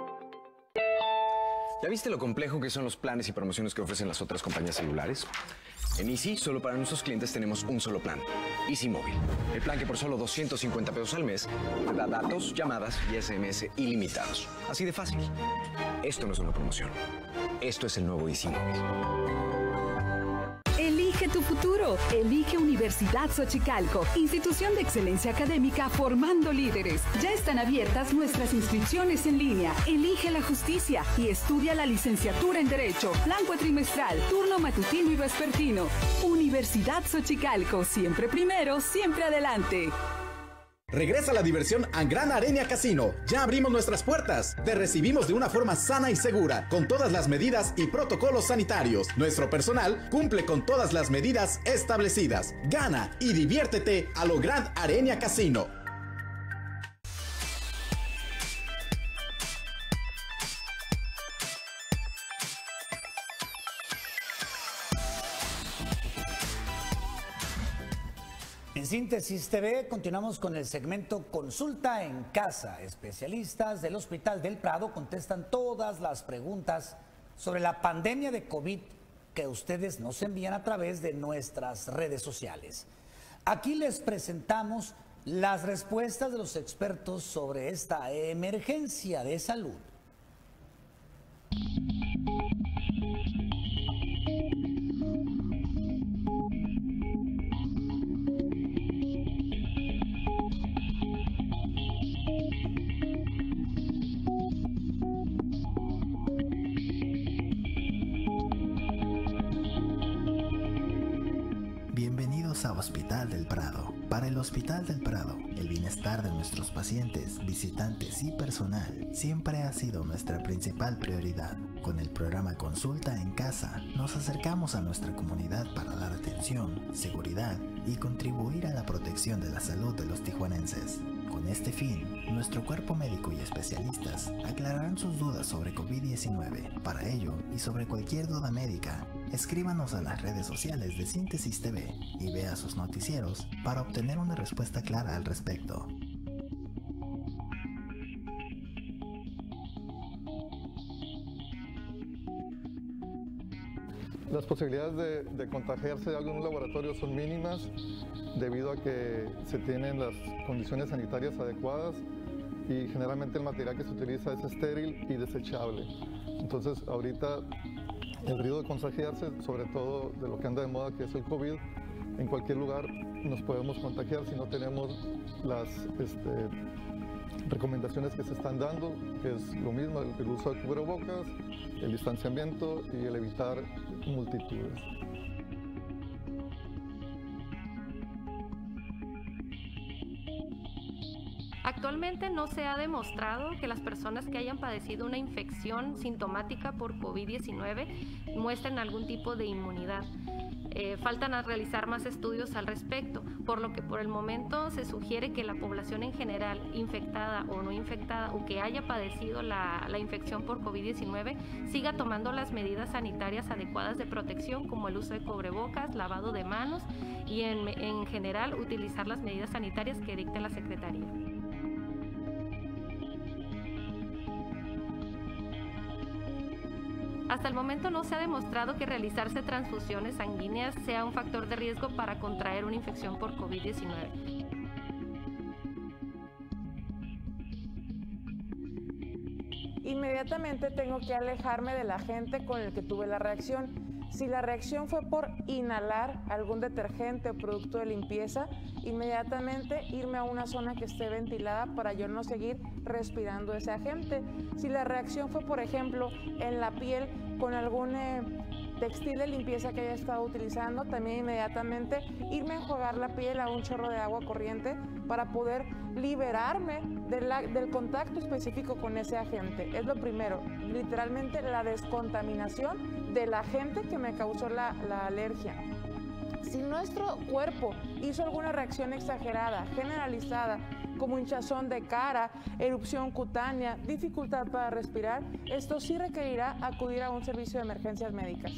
¿Ya viste lo complejo que son los planes y promociones que ofrecen las otras compañías celulares? En Easy, solo para nuestros clientes tenemos un solo plan, Easy Móvil. El plan que por solo doscientos cincuenta pesos al mes te da datos, llamadas y S M S ilimitados. Así de fácil. Esto no es una promoción. Esto es el nuevo Easy Móvil. Elige tu futuro. Elige Universidad Xochicalco, institución de excelencia académica formando líderes. Ya están abiertas nuestras inscripciones en línea. Elige la justicia y estudia la licenciatura en Derecho, plan cuatrimestral, turno matutino y vespertino. Universidad Xochicalco, siempre primero, siempre adelante. Regresa la diversión a Gran Arena Casino. Ya abrimos nuestras puertas. Te recibimos de una forma sana y segura, con todas las medidas y protocolos sanitarios. Nuestro personal cumple con todas las medidas establecidas. Gana y diviértete a lo Gran Arena Casino. En Síntesis T V continuamos con el segmento Consulta en Casa. Especialistas del Hospital del Prado contestan todas las preguntas sobre la pandemia de COVID que ustedes nos envían a través de nuestras redes sociales. Aquí les presentamos las respuestas de los expertos sobre esta emergencia de salud. A Hospital del Prado. Para el Hospital del Prado, el bienestar de nuestros pacientes, visitantes y personal siempre ha sido nuestra principal prioridad. Con el programa Consulta en Casa, nos acercamos a nuestra comunidad para dar atención, seguridad y contribuir a la protección de la salud de los tijuanenses. Con este fin, nuestro cuerpo médico y especialistas aclararán sus dudas sobre COVID diecinueve. Para ello, y sobre cualquier duda médica, escríbanos a las redes sociales de Síntesis T V y vea sus noticieros para obtener una respuesta clara al respecto. Las posibilidades de, de contagiarse de algún laboratorio son mínimas debido a que se tienen las condiciones sanitarias adecuadas y generalmente el material que se utiliza es estéril y desechable. Entonces ahorita el riesgo de contagiarse, sobre todo de lo que anda de moda que es el COVID, en cualquier lugar nos podemos contagiar si no tenemos las este, recomendaciones que se están dando, que es lo mismo, el, el uso de cubrebocas, el distanciamiento y el evitar multitudes. Actualmente no se ha demostrado que las personas que hayan padecido una infección sintomática por COVID diecinueve muestren algún tipo de inmunidad. Eh, faltan a realizar más estudios al respecto, por lo que por el momento se sugiere que la población en general, infectada o no infectada, o que haya padecido la, la infección por COVID diecinueve, siga tomando las medidas sanitarias adecuadas de protección, como el uso de cubrebocas, lavado de manos y en, en general utilizar las medidas sanitarias que dicte la Secretaría. Hasta el momento no se ha demostrado que realizarse transfusiones sanguíneas sea un factor de riesgo para contraer una infección por COVID diecinueve. Inmediatamente tengo que alejarme de la gente con el que tuve la reacción. Si la reacción fue por inhalar algún detergente o producto de limpieza, inmediatamente irme a una zona que esté ventilada para yo no seguir respirando ese agente. Si la reacción fue, por ejemplo, en la piel con algún eh, textil de limpieza que haya estado utilizando, también inmediatamente irme a enjuagar la piel a un chorro de agua corriente para poder liberarme de la, del contacto específico con ese agente. Es lo primero, literalmente la descontaminación del agente que me causó la, la alergia. Si nuestro cuerpo hizo alguna reacción exagerada, generalizada, como hinchazón de cara, erupción cutánea, dificultad para respirar, esto sí requerirá acudir a un servicio de emergencias médicas.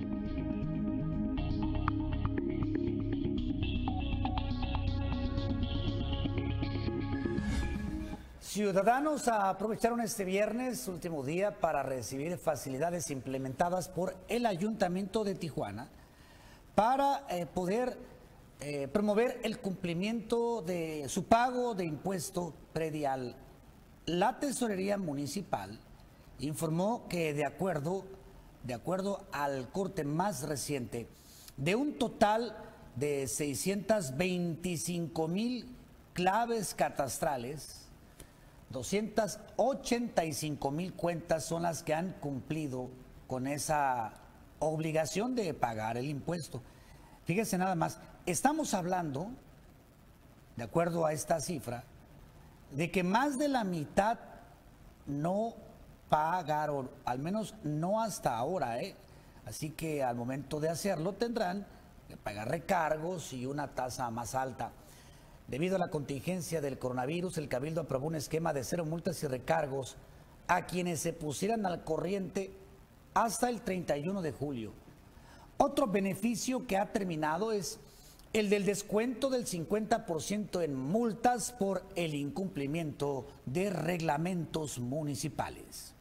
Ciudadanos aprovecharon este viernes, último día, para recibir facilidades implementadas por el Ayuntamiento de Tijuana para eh, poder eh, promover el cumplimiento de su pago de impuesto predial. La Tesorería Municipal informó que de acuerdo, de acuerdo al corte más reciente, de un total de seiscientas veinticinco mil claves catastrales, doscientas ochenta y cinco mil cuentas son las que han cumplido con esa obligación de pagar el impuesto. Fíjense nada más, estamos hablando, de acuerdo a esta cifra, de que más de la mitad no pagaron, al menos no hasta ahora, ¿eh? Así que al momento de hacerlo tendrán que pagar recargos y una tasa más alta. Debido a la contingencia del coronavirus, el Cabildo aprobó un esquema de cero multas y recargos a quienes se pusieran al corriente hasta el treinta y uno de julio. Otro beneficio que ha terminado es el del descuento del cincuenta por ciento en multas por el incumplimiento de reglamentos municipales.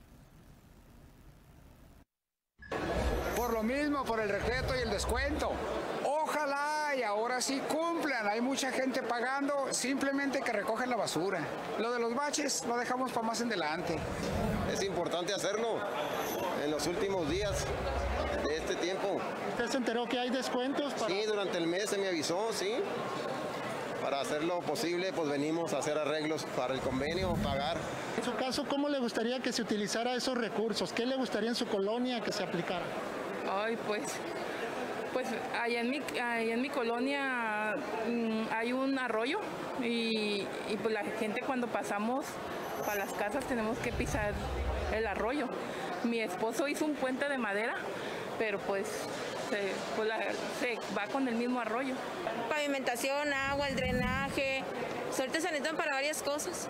Por lo mismo, por el respeto y el descuento. Ojalá y ahora sí cumplan. Hay mucha gente pagando, simplemente que recogen la basura. Lo de los baches lo dejamos para más en adelante. Es importante hacerlo en los últimos días de este tiempo. ¿Usted se enteró que hay descuentos? Para... Sí, durante el mes se me avisó, sí. Para hacer lo posible, pues venimos a hacer arreglos para el convenio, pagar. En su caso, ¿cómo le gustaría que se utilizara esos recursos? ¿Qué le gustaría en su colonia que se aplicara? Ay, pues... Pues allá en mi, allá en mi colonia mmm, hay un arroyo y, y pues la gente cuando pasamos para las casas tenemos que pisar el arroyo. Mi esposo hizo un puente de madera, pero pues se, pues la, se va con el mismo arroyo. Pavimentación, agua, el drenaje, suerte se necesitan para varias cosas.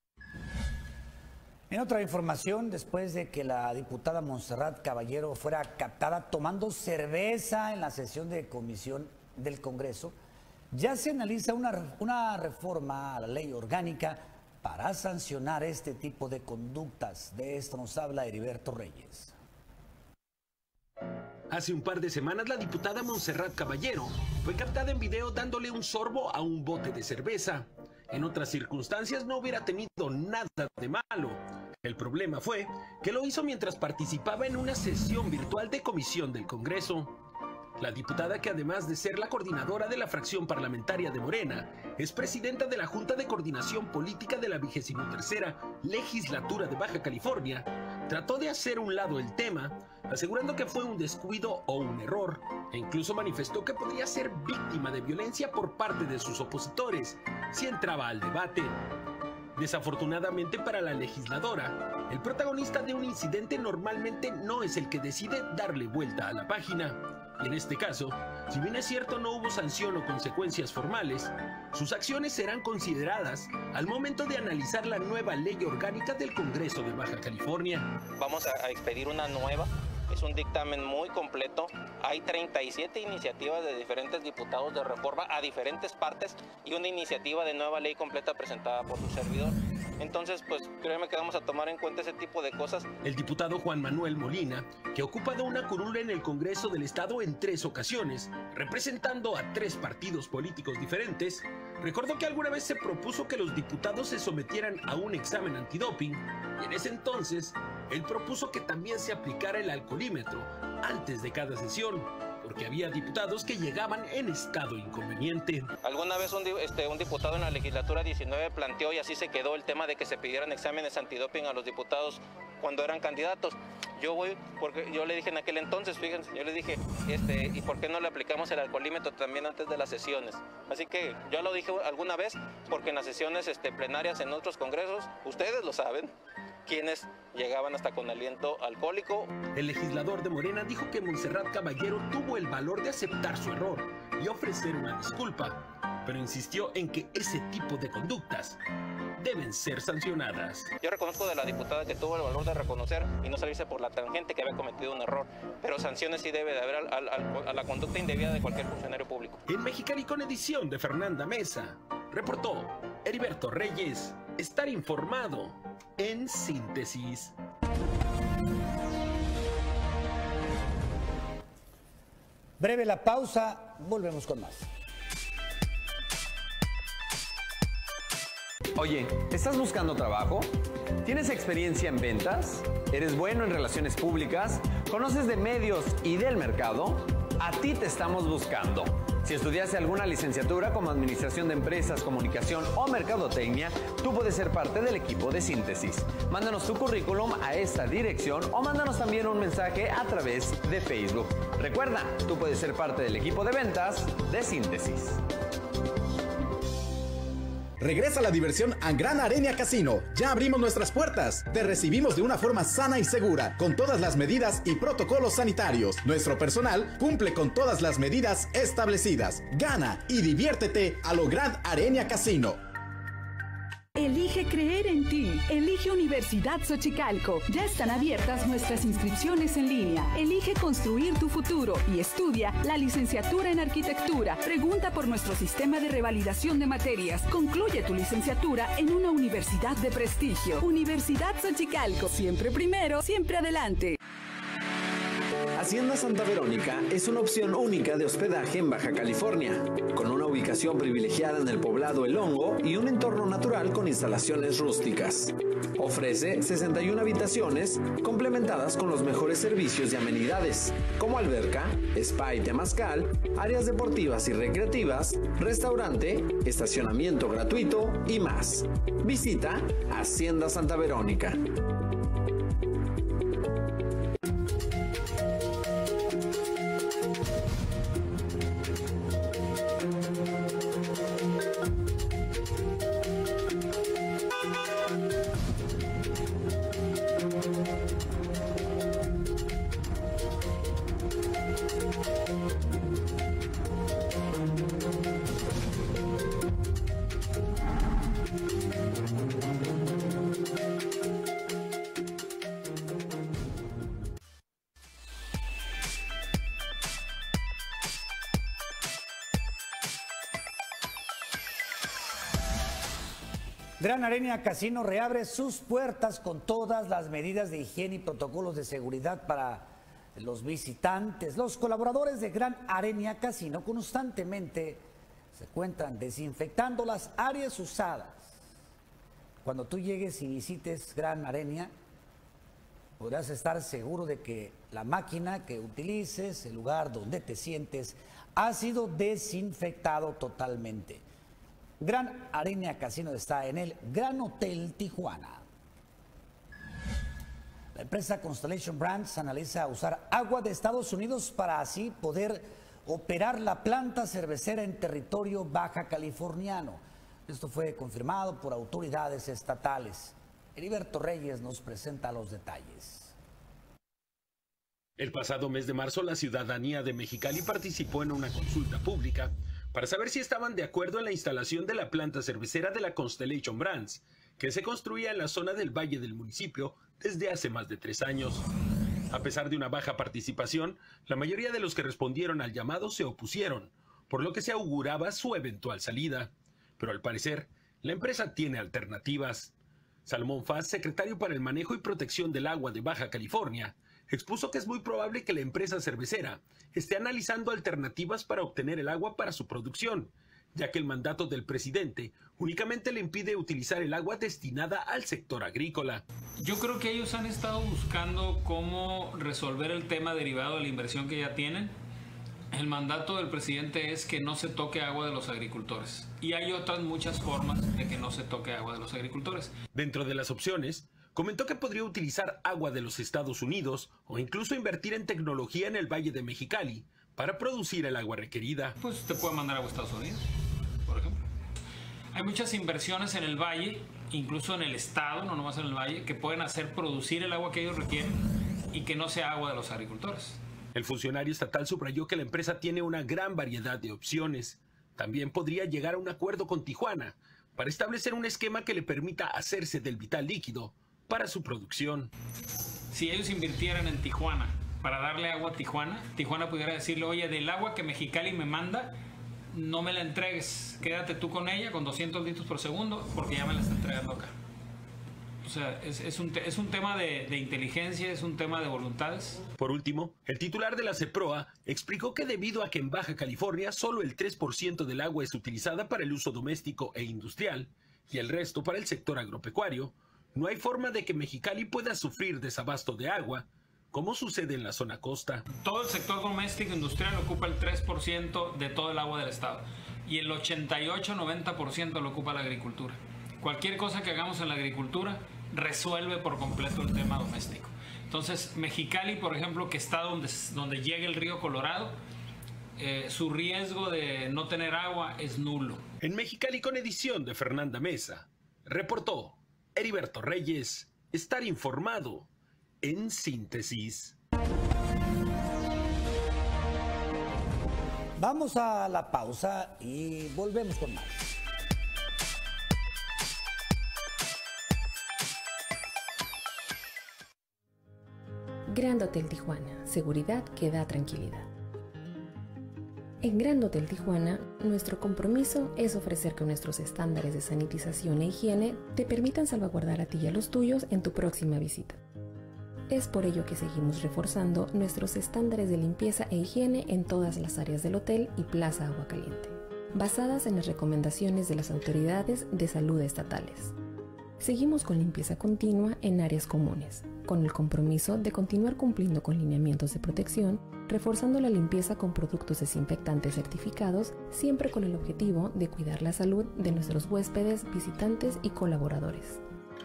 En otra información, después de que la diputada Montserrat Caballero fuera captada tomando cerveza en la sesión de comisión del Congreso, ya se analiza una, una reforma a la ley orgánica para sancionar este tipo de conductas. De esto nos habla Heriberto Reyes. Hace un par de semanas la diputada Montserrat Caballero fue captada en video dándole un sorbo a un bote de cerveza. En otras circunstancias no hubiera tenido nada de malo. El problema fue que lo hizo mientras participaba en una sesión virtual de comisión del Congreso. La diputada, que además de ser la coordinadora de la fracción parlamentaria de Morena, es presidenta de la Junta de Coordinación Política de la vigésima tercera Legislatura de Baja California, trató de hacer un lado el tema, asegurando que fue un descuido o un error, e incluso manifestó que podría ser víctima de violencia por parte de sus opositores si entraba al debate. Desafortunadamente para la legisladora, el protagonista de un incidente normalmente no es el que decide darle vuelta a la página. Y en este caso, si bien es cierto no hubo sanción o consecuencias formales, sus acciones serán consideradas al momento de analizar la nueva ley orgánica del Congreso de Baja California. Vamos a expedir una nueva. Es un dictamen muy completo. Hay treinta y siete iniciativas de diferentes diputados de reforma a diferentes partes y una iniciativa de nueva ley completa presentada por su servidor. Entonces, pues créeme que vamos a tomar en cuenta ese tipo de cosas. El diputado Juan Manuel Molina, que ha ocupado una curul en el Congreso del Estado en tres ocasiones, representando a tres partidos políticos diferentes, recordó que alguna vez se propuso que los diputados se sometieran a un examen antidoping y en ese entonces él propuso que también se aplicara el alcoholímetro antes de cada sesión, porque había diputados que llegaban en estado inconveniente. Alguna vez un, este, un diputado en la legislatura diecinueve planteó, y así se quedó, el tema de que se pidieran exámenes antidoping a los diputados cuando eran candidatos. Yo voy, porque yo le dije en aquel entonces, fíjense, yo le dije, este, ¿y por qué no le aplicamos el alcoholímetro también antes de las sesiones? Así que yo lo dije alguna vez, porque en las sesiones este, plenarias en otros congresos, ustedes lo saben, quienes llegaban hasta con aliento alcohólico. El legislador de Morena dijo que Montserrat Caballero tuvo el valor de aceptar su error y ofrecer una disculpa, pero insistió en que ese tipo de conductas deben ser sancionadas. Yo reconozco de la diputada que tuvo el valor de reconocer y no salirse por la tangente que había cometido un error, pero sanciones sí debe de haber al, al, al, a la conducta indebida de cualquier funcionario público. En Mexicali, con edición de Fernanda Mesa, reportó Heriberto Reyes. Estar informado en síntesis. Breve la pausa, volvemos con más. Oye, ¿estás buscando trabajo? ¿Tienes experiencia en ventas? ¿Eres bueno en relaciones públicas? ¿Conoces de medios y del mercado? A ti te estamos buscando. Si estudiaste alguna licenciatura como Administración de Empresas, Comunicación o Mercadotecnia, tú puedes ser parte del equipo de Síntesis. Mándanos tu currículum a esta dirección o mándanos también un mensaje a través de Facebook. Recuerda, tú puedes ser parte del equipo de ventas de Síntesis. Regresa la diversión a Gran Arena Casino. Ya abrimos nuestras puertas. Te recibimos de una forma sana y segura, con todas las medidas y protocolos sanitarios. Nuestro personal cumple con todas las medidas establecidas. Gana y diviértete a lo Gran Arena Casino. Elige creer en ti. Elige Universidad Xochicalco. Ya están abiertas nuestras inscripciones en línea. Elige construir tu futuro y estudia la licenciatura en arquitectura. Pregunta por nuestro sistema de revalidación de materias. Concluye tu licenciatura en una universidad de prestigio. Universidad Xochicalco. Siempre primero, siempre adelante. Hacienda Santa Verónica es una opción única de hospedaje en Baja California, con una ubicación privilegiada en el poblado El Hongo y un entorno natural con instalaciones rústicas. Ofrece sesenta y una habitaciones complementadas con los mejores servicios y amenidades, como alberca, spa y temazcal, áreas deportivas y recreativas, restaurante, estacionamiento gratuito y más. Visita Hacienda Santa Verónica. Gran Arena Casino reabre sus puertas con todas las medidas de higiene y protocolos de seguridad para los visitantes. Los colaboradores de Gran Arena Casino constantemente se encuentran desinfectando las áreas usadas. Cuando tú llegues y visites Gran Arena, podrás estar seguro de que la máquina que utilices, el lugar donde te sientes, ha sido desinfectado totalmente. Gran Arena Casino está en el Gran Hotel Tijuana. La empresa Constellation Brands analiza usar agua de Estados Unidos para así poder operar la planta cervecera en territorio baja californiano. Esto fue confirmado por autoridades estatales. Heriberto Reyes nos presenta los detalles. El pasado mes de marzo, la ciudadanía de Mexicali participó en una consulta pública para saber si estaban de acuerdo en la instalación de la planta cervecera de la Constellation Brands, que se construía en la zona del valle del municipio desde hace más de tres años. A pesar de una baja participación, la mayoría de los que respondieron al llamado se opusieron, por lo que se auguraba su eventual salida. Pero al parecer, la empresa tiene alternativas. Salomón Faz, secretario para el Manejo y Protección del Agua de Baja California, expuso que es muy probable que la empresa cervecera esté analizando alternativas para obtener el agua para su producción, ya que el mandato del presidente únicamente le impide utilizar el agua destinada al sector agrícola. Yo creo que ellos han estado buscando cómo resolver el tema derivado de la inversión que ya tienen. El mandato del presidente es que no se toque agua de los agricultores. Y hay otras muchas formas de que no se toque agua de los agricultores. Dentro de las opciones, comentó que podría utilizar agua de los Estados Unidos o incluso invertir en tecnología en el Valle de Mexicali para producir el agua requerida. Pues te puede mandar agua a Estados Unidos, por ejemplo. Hay muchas inversiones en el Valle, incluso en el estado, no nomás en el Valle, que pueden hacer producir el agua que ellos requieren y que no sea agua de los agricultores. El funcionario estatal subrayó que la empresa tiene una gran variedad de opciones. También podría llegar a un acuerdo con Tijuana para establecer un esquema que le permita hacerse del vital líquido para su producción. Si ellos invirtieran en Tijuana para darle agua a Tijuana, Tijuana pudiera decirle, oye, del agua que Mexicali me manda, no me la entregues, quédate tú con ella con doscientos litros por segundo porque ya me la está entregando acá. O sea, es, es, un, es un tema de, de inteligencia, es un tema de voluntades. Por último, el titular de la CEPROA explicó que debido a que en Baja California solo el tres por ciento del agua es utilizada para el uso doméstico e industrial y el resto para el sector agropecuario, no hay forma de que Mexicali pueda sufrir desabasto de agua, como sucede en la zona costa. Todo el sector doméstico e industrial ocupa el tres por ciento de todo el agua del estado y el ochenta y ocho a noventa por ciento lo ocupa la agricultura. Cualquier cosa que hagamos en la agricultura resuelve por completo el tema doméstico. Entonces, Mexicali, por ejemplo, que está donde, donde llega el río Colorado, eh, su riesgo de no tener agua es nulo. En Mexicali, con edición de Fernanda Mesa, reportó Heriberto Reyes. Estar informado en síntesis. Vamos a la pausa y volvemos con más. Grand Hotel Tijuana, seguridad que da tranquilidad. En Grand Hotel Tijuana, nuestro compromiso es ofrecer que nuestros estándares de sanitización e higiene te permitan salvaguardar a ti y a los tuyos en tu próxima visita. Es por ello que seguimos reforzando nuestros estándares de limpieza e higiene en todas las áreas del hotel y Plaza Agua Caliente, basadas en las recomendaciones de las autoridades de salud estatales. Seguimos con limpieza continua en áreas comunes, con el compromiso de continuar cumpliendo con lineamientos de protección, reforzando la limpieza con productos desinfectantes certificados, siempre con el objetivo de cuidar la salud de nuestros huéspedes, visitantes y colaboradores.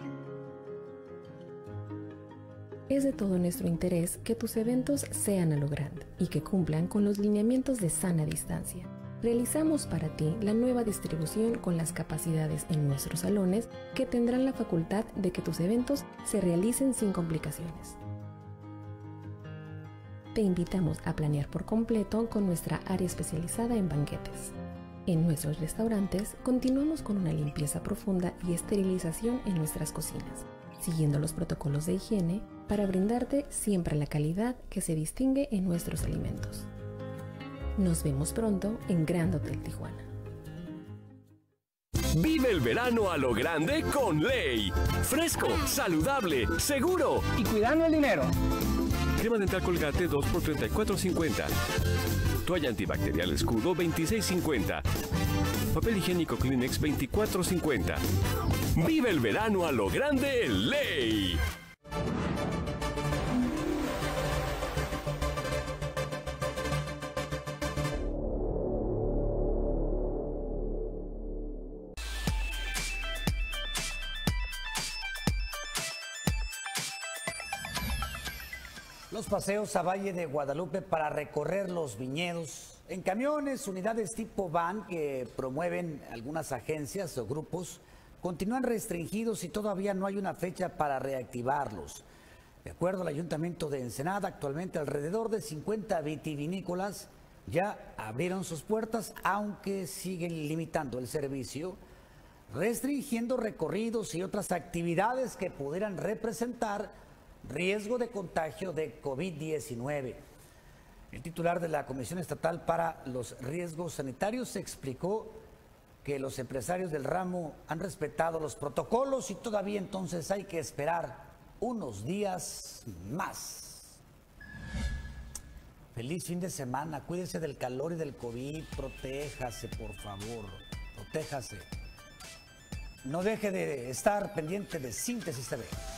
Es de todo nuestro interés que tus eventos sean a lo grande y que cumplan con los lineamientos de sana distancia. Realizamos para ti la nueva distribución con las capacidades en nuestros salones que tendrán la facultad de que tus eventos se realicen sin complicaciones. Te invitamos a planear por completo con nuestra área especializada en banquetes. En nuestros restaurantes continuamos con una limpieza profunda y esterilización en nuestras cocinas, siguiendo los protocolos de higiene para brindarte siempre la calidad que se distingue en nuestros alimentos. Nos vemos pronto en Grand Hotel Tijuana. Vive el verano a lo grande con Ley. Fresco, saludable, seguro y cuidando el dinero. Crema dental Colgate dos por treinta y cuatro cincuenta. Toalla antibacterial Escudo veintiséis cincuenta. Papel higiénico Kleenex veinticuatro cincuenta. Vive el verano a lo grande en Ley. Los paseos a Valle de Guadalupe para recorrer los viñedos en camiones, unidades tipo van que promueven algunas agencias o grupos, continúan restringidos y todavía no hay una fecha para reactivarlos. De acuerdo al Ayuntamiento de Ensenada, actualmente alrededor de cincuenta vitivinícolas ya abrieron sus puertas, aunque siguen limitando el servicio, restringiendo recorridos y otras actividades que pudieran representar riesgo de contagio de COVID diecinueve. El titular de la Comisión Estatal para los Riesgos Sanitarios explicó que los empresarios del ramo han respetado los protocolos y todavía entonces hay que esperar unos días más. Feliz fin de semana, cuídese del calor y del COVID, protéjase por favor, protéjase. No deje de estar pendiente de Síntesis T V.